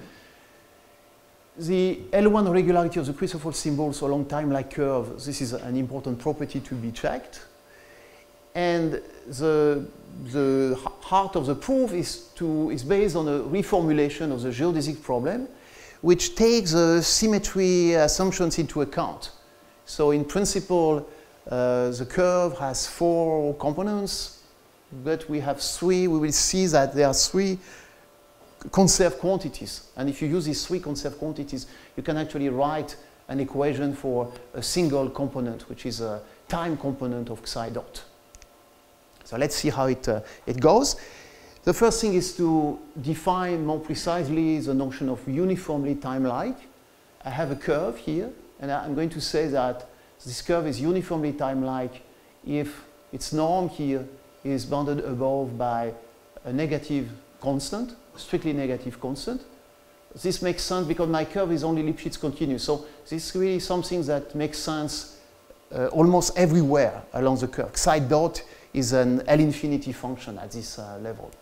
The L one regularity of the Christoffel symbol along timelike curve, this is an important property to be checked. And the, the heart of the proof is, to, is based on a reformulation of the geodesic problem, which takes the symmetry assumptions into account. So in principle, uh, the curve has four components, but we have three. We will see that there are three conserved quantities. And if you use these three conserved quantities, you can actually write an equation for a single component, which is a time component of psi dot. So let's see how it, uh, it goes. The first thing is to define more precisely the notion of uniformly timelike. I have a curve here, and I'm going to say that this curve is uniformly timelike if its norm here is bounded above by a negative constant, strictly negative constant. This makes sense because my curve is only Lipschitz continuous. So this is really something that makes sense uh, almost everywhere along the curve. Psi dot is an L infinity function at this uh, level.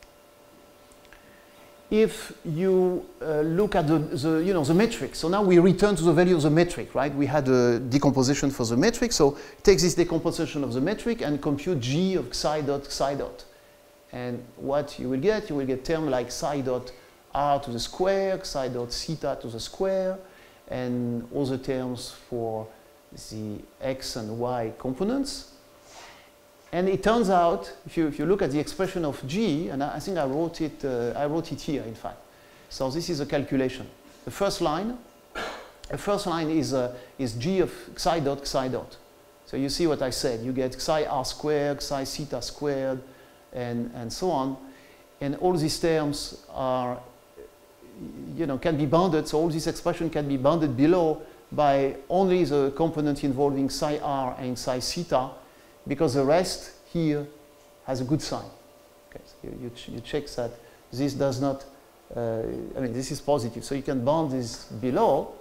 If you uh, look at the, the, you know, the metric, so now we return to the value of the metric, right? We had a decomposition for the metric, so take this decomposition of the metric and compute G of psi dot psi dot. And what you will get, you will get term like psi dot r to the square, psi dot theta to the square, and other terms for the x and y components. And it turns out, if you, if you look at the expression of G, and I, I think I wrote it, uh, I wrote it here, in fact. So this is a calculation. The first line, the first line is, uh, is G of psi dot psi dot. So you see what I said. You get psi r squared, psi theta squared, and, and so on. And all these terms are, you know, can be bounded. So all this expression can be bounded below by only the component involving psi r and psi theta, because the rest here has a good sign. Okay, so you, you, ch you check that this does not, uh, I mean, this is positive. So you can bound this below.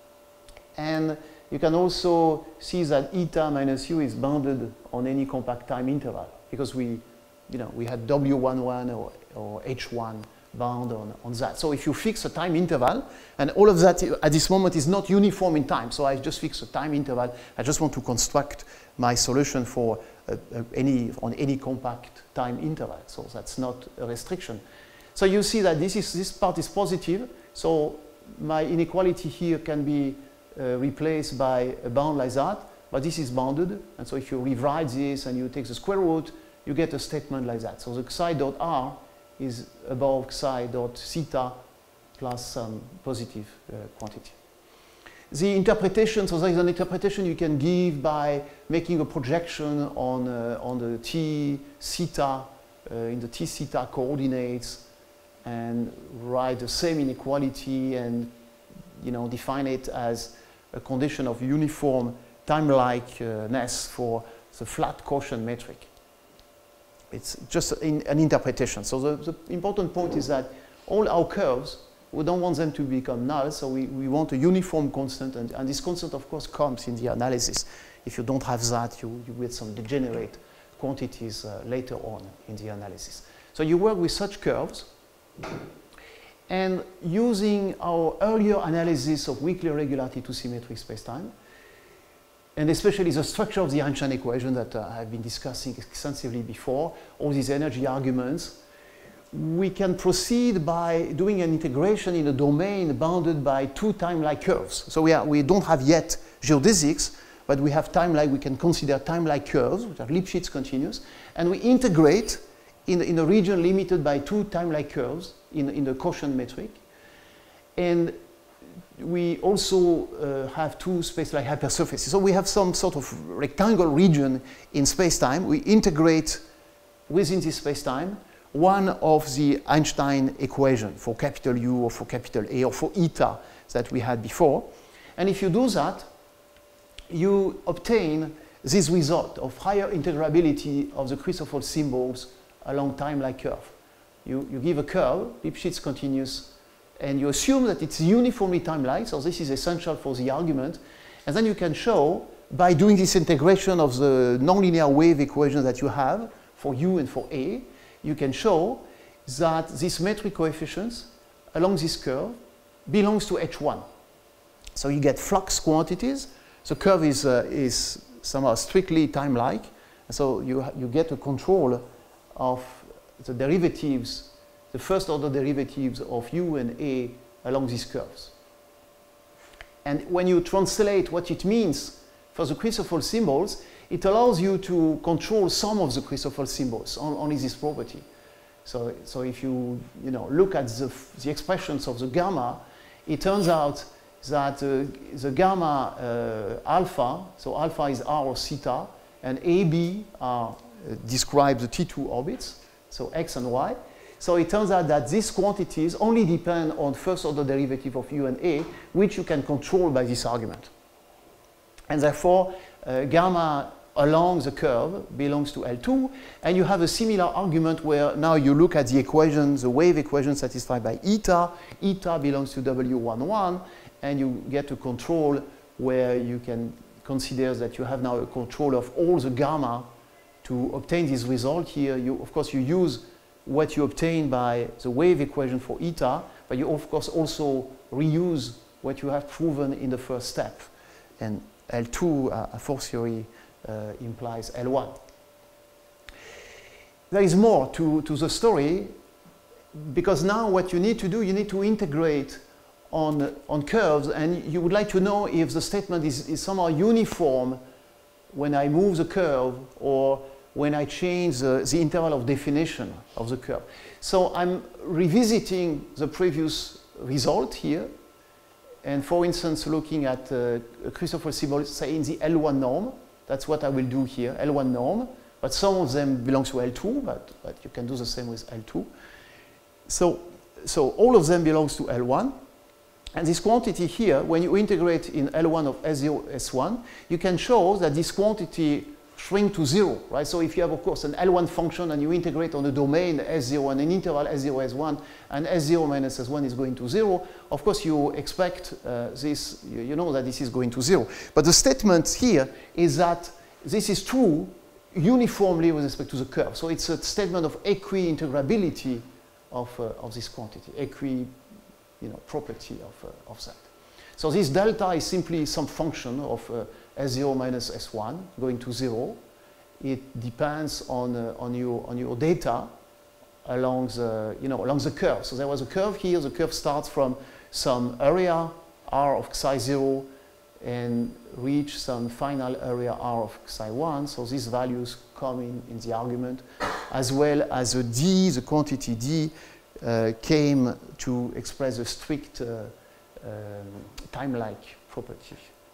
And you can also see that eta minus u is bounded on any compact time interval, because we, you know, we had W one one or, or H one bound on, on that. So if you fix a time interval, and all of that at this moment is not uniform in time, so I just fix a time interval. I just want to construct my solution for uh, uh, any, on any compact time interval. So that's not a restriction. So you see that this, is, this part is positive. So my inequality here can be uh, replaced by a bound like that. But this is bounded. And so if you rewrite this and you take the square root, you get a statement like that. So the psi dot r is above psi dot theta plus some positive uh, quantity. The interpretation, so there is an interpretation you can give by making a projection on, uh, on the t theta, uh, in the t theta coordinates, and write the same inequality and, you know, define it as a condition of uniform timelikeness for the flat quotient metric. It's just in, an interpretation. So the, the important point is that all our curves, we don't want them to become null, so we, we want a uniform constant, and, and this constant, of course, comes in the analysis. If you don't have that, you, you get some degenerate quantities uh, later on in the analysis. So you work with such curves, and using our earlier analysis of weakly regularity to symmetric spacetime, and especially the structure of the Einstein equation that uh, I've been discussing extensively before, all these energy arguments, we can proceed by doing an integration in a domain bounded by two timelike curves. So we, are, we don't have yet geodesics, but we have timelike, we can consider timelike curves, which are Lipschitz continuous, and we integrate in, in a region limited by two timelike curves in, in the quotient metric. And we also uh, have two spacelike hypersurfaces. So we have some sort of rectangle region in spacetime. We integrate within this spacetime one of the Einstein equation for capital U or for capital A or for eta that we had before. And if you do that, you obtain this result of higher integrability of the Christoffel symbols along timelike curve. You, you give a curve, Lipschitz continuous, and you assume that it's uniformly timelike, so this is essential for the argument. And then you can show, by doing this integration of the nonlinear wave equation that you have for U and for A, you can show that these metric coefficients along this curve belongs to H one. So you get flux quantities. The curve is, uh, is somehow strictly timelike. So you, you get a control of the derivatives, the first order derivatives of U and A along these curves. And when you translate what it means for the Christoffel symbols, it allows you to control some of the Christoffel symbols, on, only this property. So, so if you, you know, look at the, the expressions of the gamma, it turns out that uh, the gamma uh, alpha, so alpha is R or theta, and A B are, uh, describe the T two orbits, so X and Y. So it turns out that these quantities only depend on first order derivative of U and A, which you can control by this argument. And therefore, uh, gamma along the curve belongs to L two, and you have a similar argument where now you look at the equation, the wave equation satisfied by eta. Eta belongs to W one one, and you get a control where you can consider that you have now a control of all the gamma to obtain this result here. You, of course, you use what you obtain by the wave equation for eta, but you, of course, also reuse what you have proven in the first step. And L two, uh, a force theory, uh, implies L one. There is more to, to the story, because now what you need to do, you need to integrate on, on curves, and you would like to know if the statement is, is somehow uniform when I move the curve or when I change the, the interval of definition of the curve. So I'm revisiting the previous result here, and for instance, looking at uh, a Christoffel symbol, say in the L one norm. That's what I will do here, L one norm, but some of them belong to L two, but, but you can do the same with L two. So, so all of them belongs to L one. And this quantity here, when you integrate in L one of S zero, S one, you can show that this quantity shrink to zero, right? So if you have, of course, an L one function and you integrate on a domain S zero and an interval S zero, S one, and S zero minus S one is going to zero, of course you expect uh, this, you, you know that this is going to zero. But the statement here is that this is true uniformly with respect to the curve. So it's a statement of equi-integrability of, uh, of this quantity, equi, you know, property of, uh, of that. So this delta is simply some function of uh, S zero minus S one going to zero. It depends on, uh, on, your, on your data along the, you know, along the curve. So there was a curve here. The curve starts from some area R of psi zero and reach some final area R of psi one. So these values come in, in the argument, as well as the D, the quantity D, uh, came to express a strict uh, um, timelike property.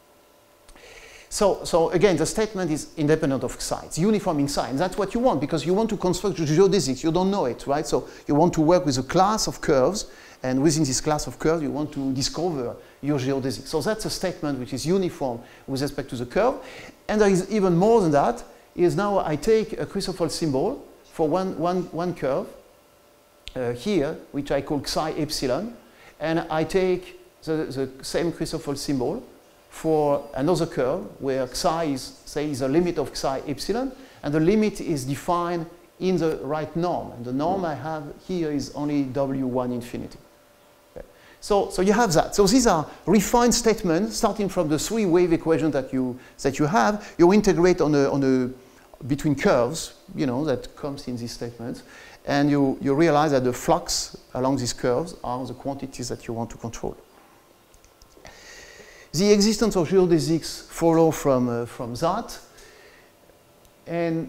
So, so again, the statement is independent of psi. It's uniform in psi, and that's what you want, because you want to construct geodesics. You don't know it, right? So you want to work with a class of curves, and within this class of curves, you want to discover your geodesic. So that's a statement which is uniform with respect to the curve. And there is even more than that, is now I take a Christoffel symbol for one, one, one curve uh, here, which I call psi epsilon, and I take the, the same Christoffel symbol for another curve where psi is, say, is a limit of psi epsilon, and the limit is defined in the right norm. And the norm I have here is only W one infinity. Okay. So, so you have that. So these are refined statements starting from the three wave equation that you, that you have. You integrate on a, on a, between curves, you know, that comes in these statements. And you, you realize that the flux along these curves are the quantities that you want to control. The existence of geodesics follow from, uh, from that. And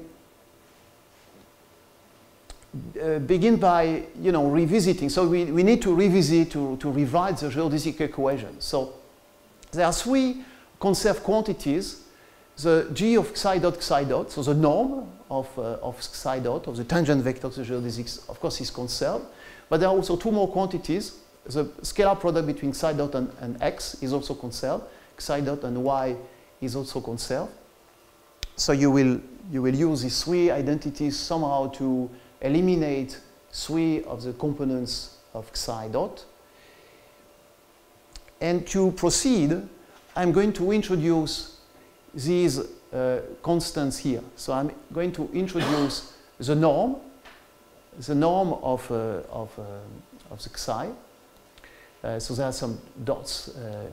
uh, begin by, you know, revisiting. So we, we need to revisit, to, to rewrite the geodesic equation. So there are three conserved quantities. The g of psi dot psi dot, so the norm of, uh, of psi dot, of the tangent vector of the geodesics, of course, is conserved. But there are also two more quantities. The scalar product between psi dot and, and x is also conserved. Psi dot and y is also conserved. So you will, you will use these three identities somehow to eliminate three of the components of psi dot. And to proceed, I'm going to introduce these uh, constants here. So I'm going to introduce the norm, the norm of, uh, of, uh, of the psi. Uh, so there are some dots. Uh, uh,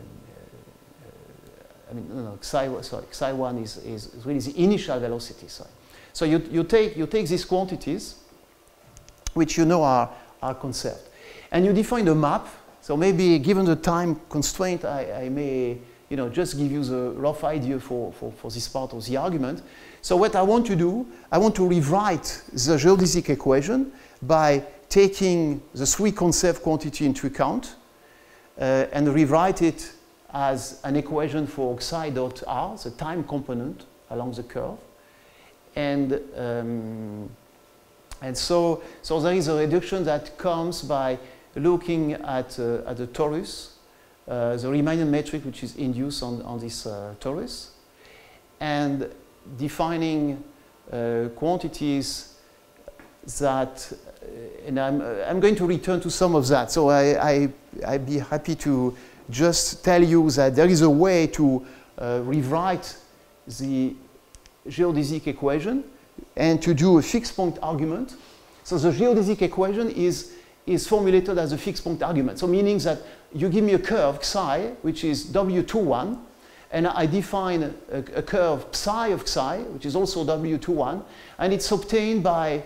I mean, no, no, psi, sorry, psi one is, is really the initial velocity. Sorry. So you, you, take, you take these quantities, which you know are, are conserved, and you define a map. So maybe given the time constraint, I, I may, you know, just give you the rough idea for, for, for this part of the argument. So what I want to do, I want to rewrite the geodesic equation by taking the three conserved quantity into account uh, and rewrite it as an equation for psi dot r, the time component along the curve. And, um, and so, so there is a reduction that comes by looking at, uh, at the torus, uh, the Riemannian metric which is induced on, on this uh, torus, and defining uh, quantities that, uh, and I'm, uh, I'm going to return to some of that. So I, I, I'd be happy to just tell you that there is a way to uh, rewrite the geodesic equation and to do a fixed point argument. So the geodesic equation is, is formulated as a fixed point argument. So meaning that you give me a curve psi, which is W twenty-one, and I define a, a curve psi of psi, which is also W twenty-one, and it's obtained by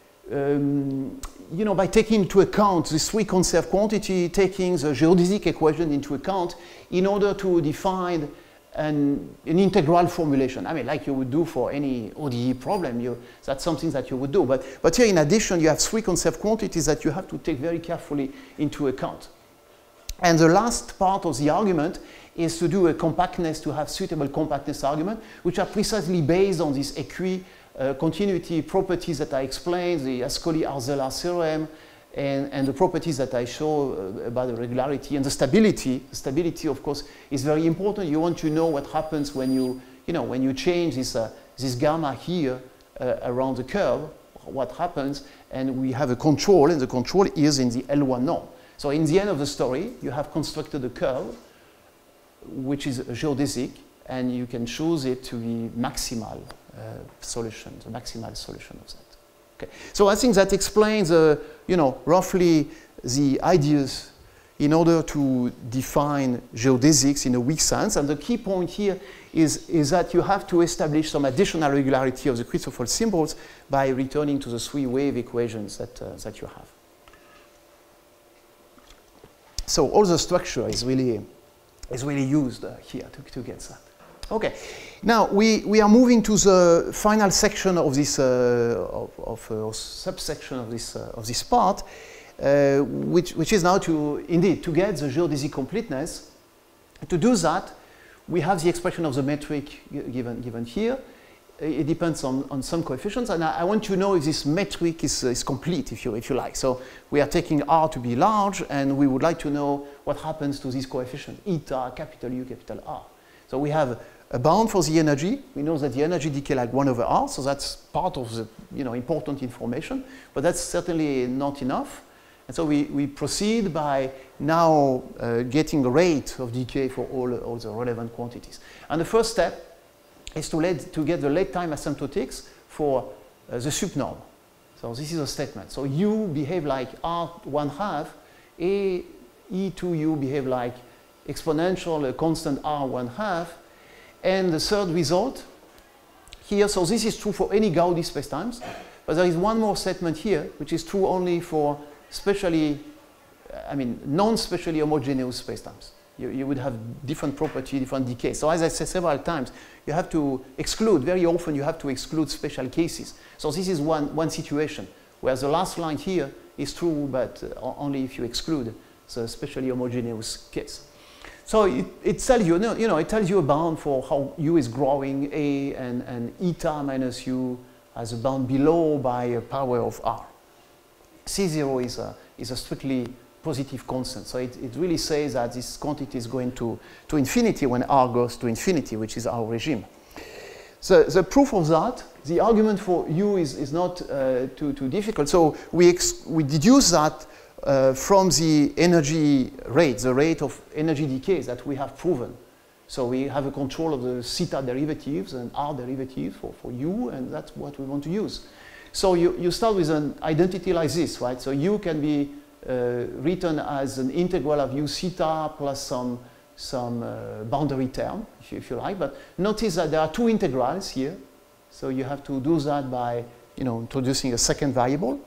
um, you know, by taking into account this three conserved quantity, taking the geodesic equation into account in order to define an, an integral formulation. I mean, like you would do for any O D E problem, you, that's something that you would do. But, but here, in addition, you have three conserved quantities that you have to take very carefully into account. And the last part of the argument is to do a compactness, to have suitable compactness argument, which are precisely based on this equi Uh, continuity properties that I explained, the Ascoli-Arzelà theorem, and, and the properties that I show uh, about the regularity and the stability. The stability, of course, is very important. You want to know what happens when you, you know, when you change this, uh, this gamma here uh, around the curve, what happens, and we have a control, and the control is in the L one norm. So in the end of the story, you have constructed a curve, which is a geodesic, and you can choose it to be maximal. Uh, solution, the maximal solution of that. Okay. So I think that explains, uh, you know, roughly the ideas in order to define geodesics in a weak sense. And the key point here is, is that you have to establish some additional regularity of the Christoffel symbols by returning to the three wave equations that, uh, that you have. So all the structure is really, is really used uh, here to, to get that. Okay, now we, we are moving to the final section of this uh, of, of uh, subsection of this uh, of this part, uh, which which is now to indeed to get the geodesic completeness. To do that, we have the expression of the metric given given here. It depends on, on some coefficients, and I, I want to know if this metric is is complete, if you if you like. So we are taking R to be large, and we would like to know what happens to this coefficient eta, capital U, capital R. So we have a bound for the energy. We know that the energy decay like one over R, so that's part of the, you know, important information, but that's certainly not enough. And so we, we proceed by now uh, getting the rate of decay for all, all the relevant quantities. And the first step is to, let, to get the late time asymptotics for uh, the subnorm. So this is a statement. So U behave like R one half, A E two u behave like exponential, a constant r one half. And the third result here, so this is true for any Gaudi spacetimes, but there is one more statement here, which is true only for specially, I mean, non-spatially homogeneous spacetimes. You, you would have different property, different decay. So as I said several times, you have to exclude, very often you have to exclude special cases. So this is one, one situation, where the last line here is true, but uh, only if you exclude the spatially homogeneous case. So it, it tells you, you know, it tells you a bound for how u is growing, a and, and eta minus u as a bound below by a power of r. C zero is a, is a strictly positive constant. So it, it really says that this quantity is going to, to infinity when r goes to infinity, which is our regime. So the proof of that, the argument for u is, is not uh, too, too difficult. So we, ex we deduce that uh, from the energy rate, the rate of energy decay that we have proven. So we have a control of the theta derivatives and r derivatives for, for u, and that's what we want to use. So you, you start with an identity like this, right? So u can be uh, written as an integral of u theta plus some, some uh, boundary term, if you, if you like. But notice that there are two integrals here. So you have to do that by, you know, introducing a second variable.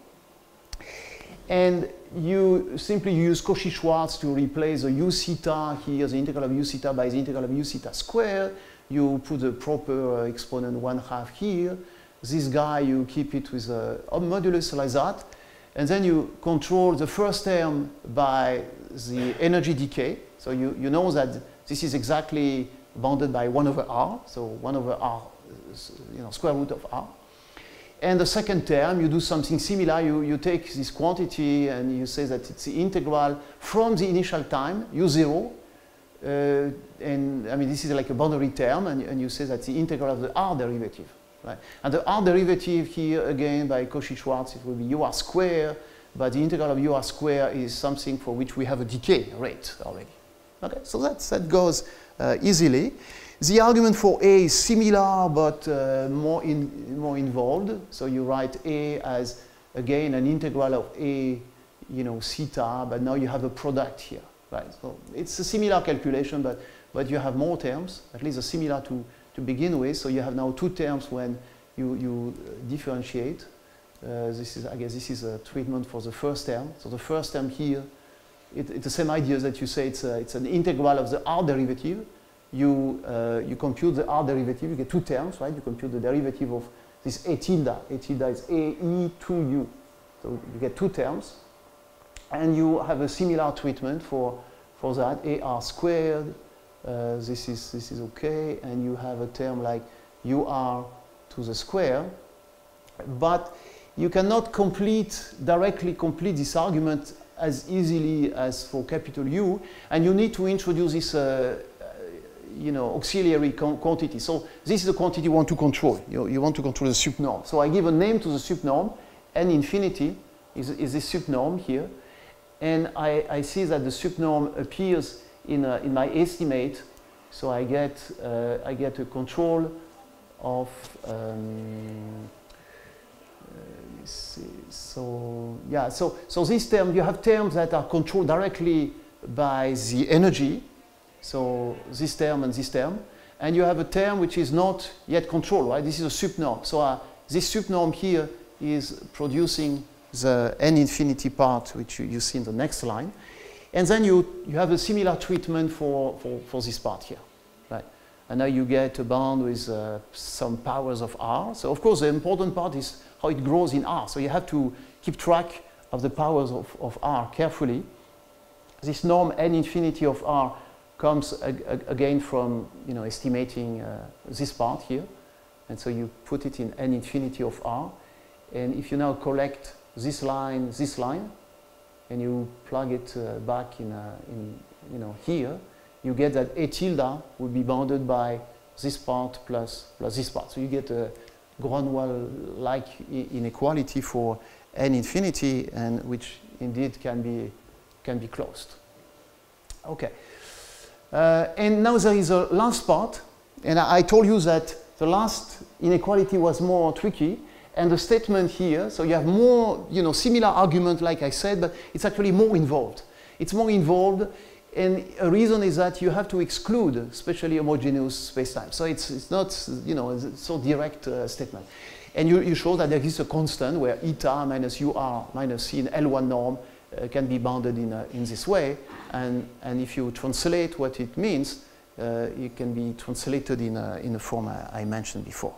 And you simply use Cauchy-Schwarz to replace the u theta here, the integral of u theta by the integral of u theta squared. You put the proper uh, exponent one half here. This guy, you keep it with a, a modulus like that. And then you control the first term by the energy decay. So you, you know that this is exactly bounded by one over r. So one over r, you know, square root of r. And the second term, you do something similar. You, you take this quantity and you say that it's the integral from the initial time, u zero. Uh, and I mean, this is like a boundary term. And, and you say that the integral of the r derivative. Right? And the r derivative here, again, by Cauchy-Schwarz, it will be u r squared. But the integral of u r squared is something for which we have a decay rate already. Okay, so that's, that goes uh, easily. The argument for A is similar, but uh, more, in, more involved. So you write A as, again, an integral of A, you know, theta, but now you have a product here, right? So it's a similar calculation, but, but you have more terms, at least a similar to, to begin with. So you have now two terms when you, you differentiate. Uh, this is, I guess this is a treatment for the first term. So the first term here, it, it's the same idea that you say it's, a, it's an integral of the r derivative. You, uh, you compute the r derivative, you get two terms, right? You compute the derivative of this a tilde. A tilde is a e two u. So you get two terms. And you have a similar treatment for, for that, a r squared. Uh, this, is, this is okay. And you have a term like u r to the square. But you cannot complete, directly complete this argument as easily as for capital U. And you need to introduce this uh, you know, auxiliary quantity. So this is the quantity you want to control. You, you want to control the subnorm. So I give a name to the subnorm, n infinity is, is this subnorm here. And I, I see that the subnorm appears in, a, in my estimate. So I get, uh, I get a control of, um, uh, so yeah, so, so this term, you have terms that are controlled directly by the energy. So this term and this term. And you have a term which is not yet controlled, right? This is a subnorm. So uh, this subnorm here is producing the n infinity part, which you, you see in the next line. And then you, you have a similar treatment for, for, for this part here, right? And now you get a bound with uh, some powers of r. So of course the important part is how it grows in r. So you have to keep track of the powers of, of r carefully. This norm n infinity of r comes ag ag again from, you know, estimating uh, this part here. And so you put it in n infinity of r. And if you now collect this line, this line, and you plug it uh, back in, uh, in, you know, here, you get that a tilde will be bounded by this part plus, plus this part. So you get a Grunwald-like inequality for n infinity, and which indeed can be, can be closed. Okay. Uh, and now there is a last part, and I, I told you that the last inequality was more tricky, and the statement here, so you have more, you know, similar argument like I said, but it's actually more involved. It's more involved, and a reason is that you have to exclude especially homogeneous spacetime. So it's, it's not, you know, it's so direct uh, statement. And you, you show that there is a constant where eta minus ur minus c in L one norm uh, can be bounded in, uh, in this way. And, and if you translate what it means, uh, it can be translated in, a, in the form I, I mentioned before.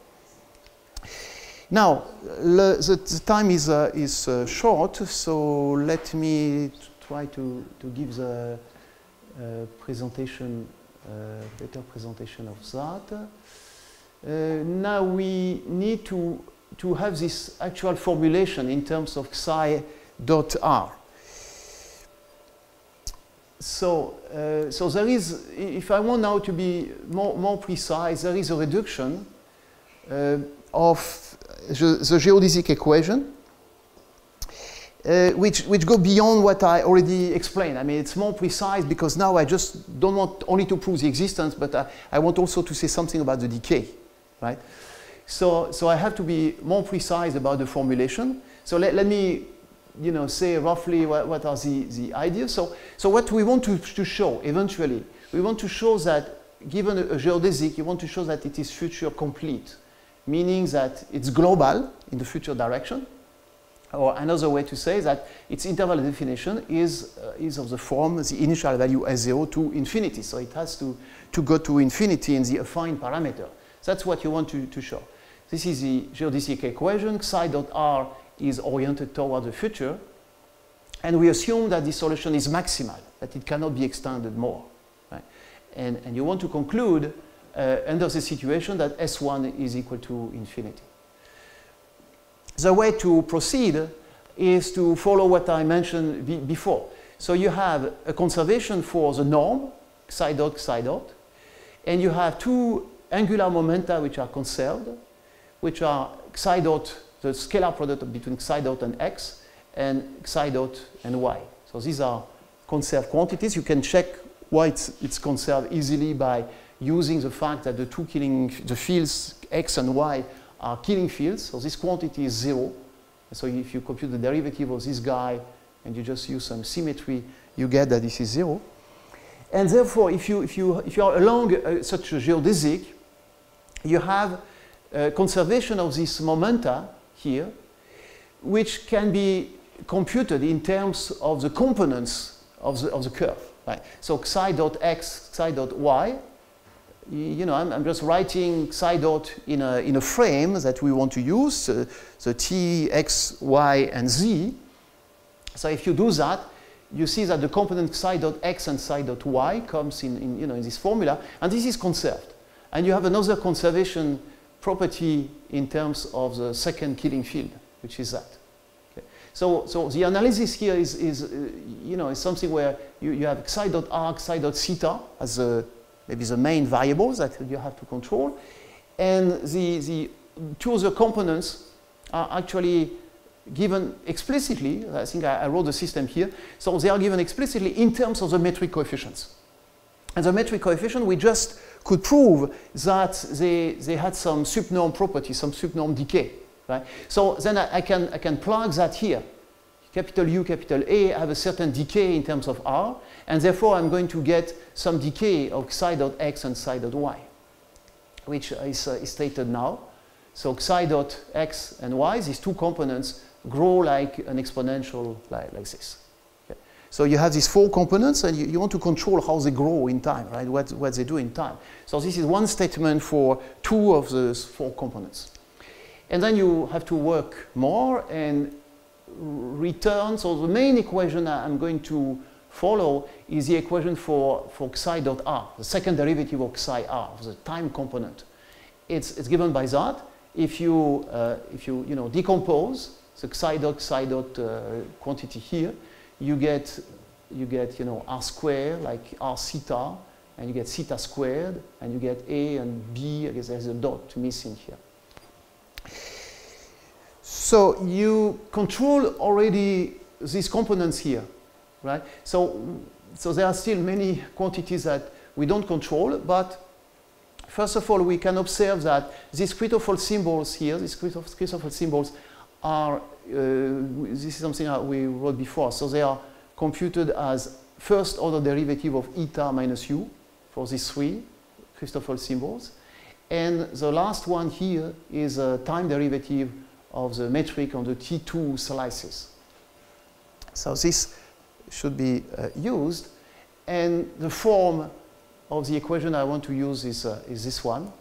Now, le, the, the time is, uh, is uh, short, so let me try to, to give the uh, presentation, uh, better presentation of that. Uh, now we need to, to have this actual formulation in terms of psi dot r. So, uh, so there is, if I want now to be more, more precise, there is a reduction uh, of the, the geodesic equation, uh, which, which go beyond what I already explained. I mean, it's more precise because now I just don't want only to prove the existence, but I, I want also to say something about the decay, right? So, so I have to be more precise about the formulation. So let, let me, you know, say roughly what, what are the, the ideas. So, so what we want to, to show eventually, we want to show that given a, a geodesic, you want to show that it is future complete, meaning that it's global in the future direction. Or another way to say that its interval definition is, uh, is of the form the initial value S zero to infinity. So it has to, to go to infinity in the affine parameter. That's what you want to, to show. This is the geodesic equation. Psi dot r is oriented toward the future. And we assume that the solution is maximal, that it cannot be extended more. Right? And, and you want to conclude uh, under the situation that S one is equal to infinity. The way to proceed is to follow what I mentioned be before. So you have a conservation for the norm, psi dot, psi dot, and you have two angular momenta which are conserved, which are psi dot, the scalar product between psi dot and x, and psi dot and y. So these are conserved quantities. You can check why it's, it's conserved easily by using the fact that the two killing, the fields x and y are killing fields, so this quantity is zero. So if you compute the derivative of this guy and you just use some symmetry, you get that this is zero. And therefore, if you, if you, if you are along uh, such a geodesic, you have uh, conservation of this momenta here, which can be computed in terms of the components of the, of the curve. Right? So psi dot x, psi dot y, you know, I'm, I'm just writing psi dot in a, in a frame that we want to use, uh, the t, x, y, and z. So if you do that, you see that the component psi dot x and psi dot y comes in, in, you know, in this formula, and this is conserved. And you have another conservation property in terms of the second killing field, which is that. Okay. So, so the analysis here is, is uh, you know, is something where you, you have psi dot r, psi dot theta as a maybe the main variables that you have to control. And the, the two other components are actually given explicitly. I think I, I wrote the system here. So they are given explicitly in terms of the metric coefficients. And the metric coefficient, we just could prove that they, they had some subnorm property, some subnorm decay. Right? So then I, I, can, I can plug that here. Capital U, capital A have a certain decay in terms of R, and therefore I'm going to get some decay of psi dot x and psi dot y, which is, uh, is stated now. So psi dot x and y, these two components, grow like an exponential like, like this. Okay. So you have these four components, and you, you want to control how they grow in time, right? What, what they do in time. So this is one statement for two of those four components. And then you have to work more and return. So the main equation I'm going to follow is the equation for, for psi dot r, the second derivative of psi r, the time component. It's, it's given by that. If you, uh, if you, you know, decompose the psi dot psi dot uh, quantity here, you get, you get you know, r squared, like r theta, and you get theta squared, and you get a and b. I guess there's a dot missing here. So you control already these components here, right? So, so there are still many quantities that we don't control, but first of all, we can observe that these Christoffel symbols here, these Christoffel symbols are, uh, this is something that we wrote before, so they are computed as first order derivative of eta minus u for these three Christoffel symbols. And the last one here is a time derivative of the metric on the T two slices. So this should be uh, used. And the form of the equation I want to use is, uh, is this one.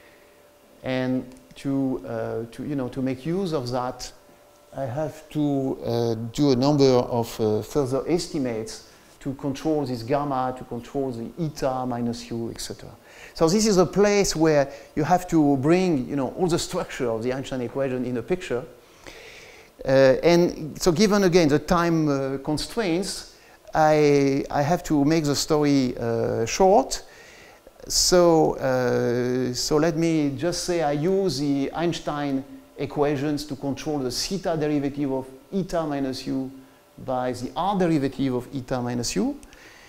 And to, uh, to, you know, to make use of that, I have to uh, do a number of uh, further estimates to control this gamma, to control the eta minus u, et cetera. So this is a place where you have to bring, you know, all the structure of the Einstein equation in a picture. Uh, and so given, again, the time uh, constraints, I, I have to make the story uh, short. So, uh, so let me just say I use the Einstein equations to control the theta derivative of eta minus u by the r derivative of eta minus u.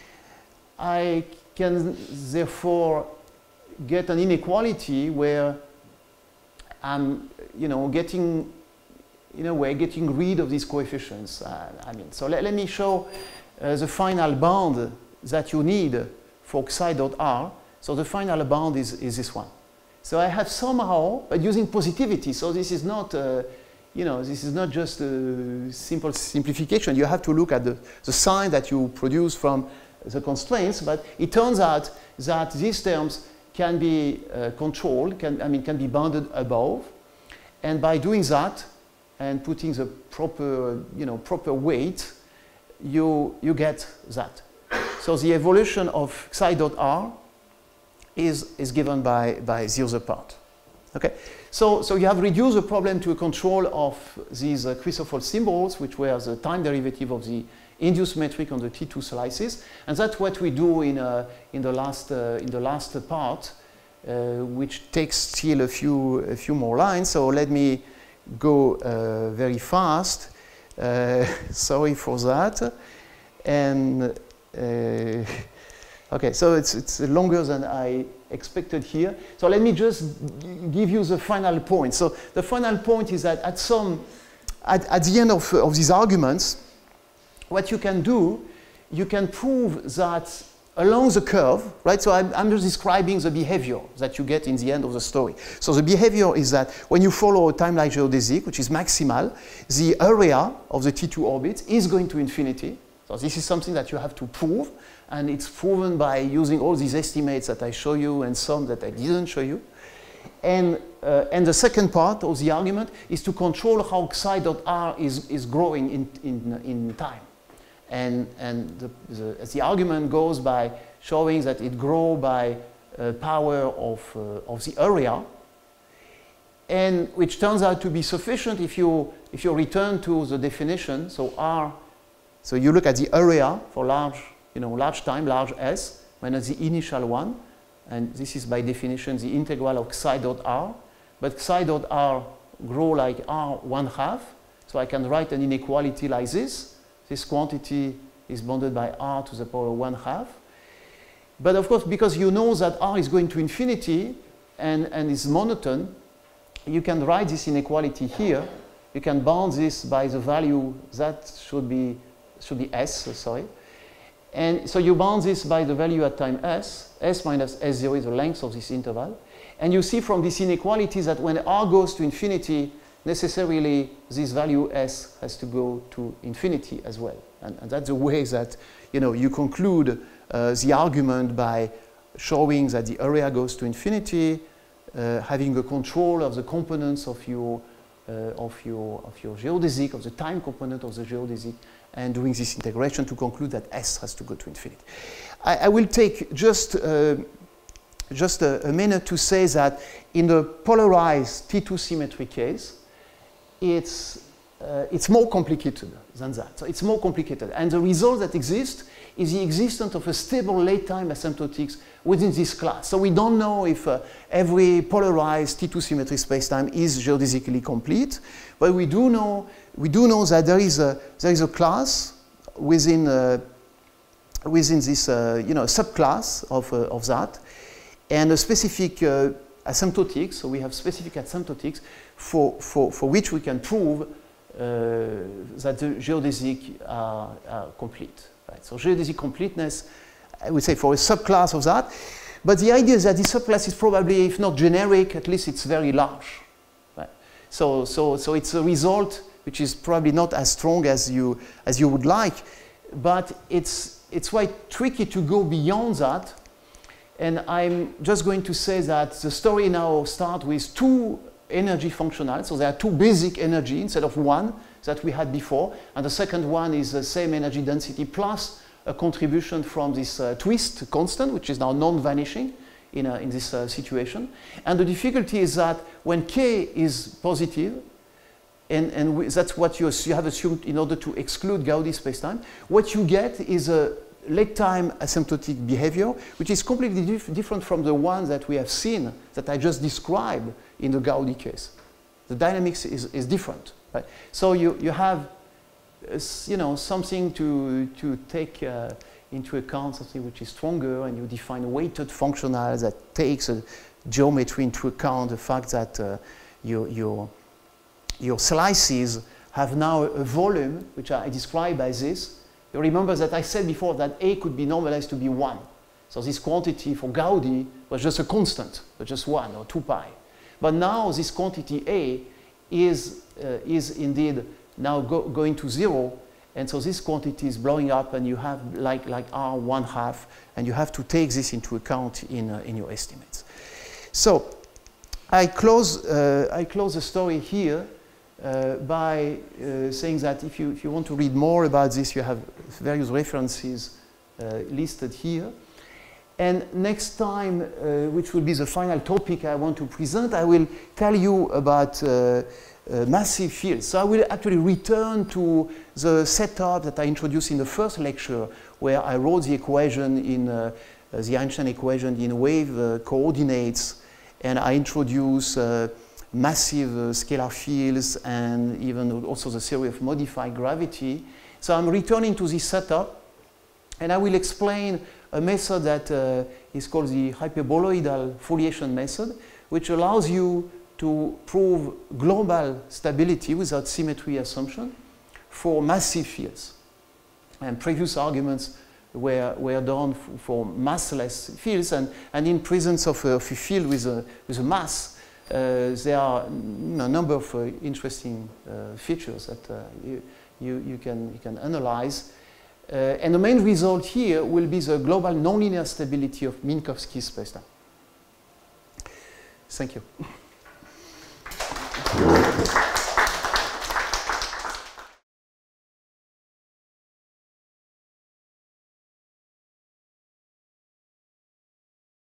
I can therefore get an inequality where I'm, you know, getting, in a way, getting rid of these coefficients. Uh, I mean, so let, let me show uh, the final bound that you need for psi dot r. So the final bound is, is this one. So I have somehow, but using positivity, so this is not, uh, you know, this is not just a simple simplification. You have to look at the, the sign that you produce from the constraints, but it turns out that these terms can be uh, controlled, can, I mean, can be bounded above. And by doing that, and putting the proper, you know, proper weight, you, you get that. So the evolution of psi dot r is, is given by, by the other part. Okay? So, so you have reduced the problem to a control of these uh, Christoffel symbols, which were the time derivative of the induced metric on the T two slices. And that's what we do in, uh, in, the, last, uh, in the last part, uh, which takes still a few, a few more lines. So let me go uh, very fast. Uh, sorry for that. And uh, okay, so it's, it's longer than I expected here. So let me just give you the final point. So the final point is that at some, at, at the end of, of these arguments, what you can do, you can prove that along the curve, right? So I'm, I'm just describing the behavior that you get in the end of the story. So the behavior is that when you follow a timelike geodesic, which is maximal, the area of the T two orbit is going to infinity. So this is something that you have to prove, and it's proven by using all these estimates that I show you and some that I didn't show you. And, uh, and the second part of the argument is to control how psi dot r is, is growing in, in, in time. And, and the, the, the argument goes by showing that it grows by uh, power of, uh, of the area, and which turns out to be sufficient if you, if you return to the definition. So R, so you look at the area for large, you know, large time, large S, minus the initial one, and this is by definition the integral of psi dot r, but psi dot r grow like r one half, so I can write an inequality like this. This quantity is bounded by r to the power one half. But of course, because you know that r is going to infinity and, and is monotone, you can write this inequality here. You can bound this by the value that should be, should be s, sorry. And so you bound this by the value at time s. S minus S zero is the length of this interval. And you see from this inequality that when r goes to infinity, necessarily this value s has to go to infinity as well. And, and that's the way that, you know, you conclude uh, the argument by showing that the area goes to infinity, uh, having a control of the components of your, uh, of, your, of your geodesic, of the time component of the geodesic, and doing this integration to conclude that s has to go to infinity. I, I will take just, uh, just a, a minute to say that in the polarized T two symmetry case, it's, uh, it's more complicated than that. So it's more complicated. And the result that exists is the existence of a stable late-time asymptotics within this class. So we don't know if uh, every polarized T two symmetry spacetime is geodesically complete, but we do know, we do know that there is a, there is a class within, uh, within this uh, you know, subclass of, uh, of that, and a specific uh, asymptotics. So we have specific asymptotics for, for, for which we can prove uh, that the geodesic are, are complete. Right? So geodesic completeness, I would say, for a subclass of that. But the idea is that this subclass is probably, if not generic, at least it's very large. Right? So, so, so it's a result which is probably not as strong as you, as you would like, but it's, it's quite tricky to go beyond that. And I'm just going to say that the story now starts with two energy functionals. So there are two basic energy instead of one that we had before. And the second one is the same energy density plus a contribution from this uh, twist constant, which is now non-vanishing in, uh, in this uh, situation. And the difficulty is that when k is positive, and, and we, that's what you, you have assumed in order to exclude Gaudi spacetime, what you get is a late-time asymptotic behavior, which is completely dif different from the one that we have seen, that I just described in the Gaudi case. The dynamics is, is different. Right? So you, you have uh, you know, something to, to take uh, into account, something which is stronger, and you define a weighted functional that takes a geometry into account, the fact that uh, your, your, your slices have now a volume, which I describe as this. You remember that I said before that A could be normalized to be one. So this quantity for Gaudi was just a constant, was just one or two pi. But now this quantity A is, uh, is indeed now go, going to zero. And so this quantity is blowing up, and you have like, like R one half, and you have to take this into account in, uh, in your estimates. So I close, uh, I close the story here. Uh, by uh, saying that if you, if you want to read more about this, you have various references uh, listed here. And next time, uh, which will be the final topic I want to present, I will tell you about uh, uh, massive fields. So I will actually return to the setup that I introduced in the first lecture, where I wrote the equation in uh, uh, the Einstein equation in wave uh, coordinates, and I introduce uh, massive uh, scalar fields, and even also the theory of modified gravity. So I'm returning to this setup, and I will explain a method that uh, is called the hyperboloidal foliation method, which allows you to prove global stability without symmetry assumption for massive fields. And previous arguments were, were done for massless fields, and, and in presence of a, of a field with a, with a mass, Uh, there are a number of uh, interesting uh, features that uh, you, you, you, can, you can analyze. Uh, and the main result here will be the global nonlinear stability of Minkowski spacetime. Thank you.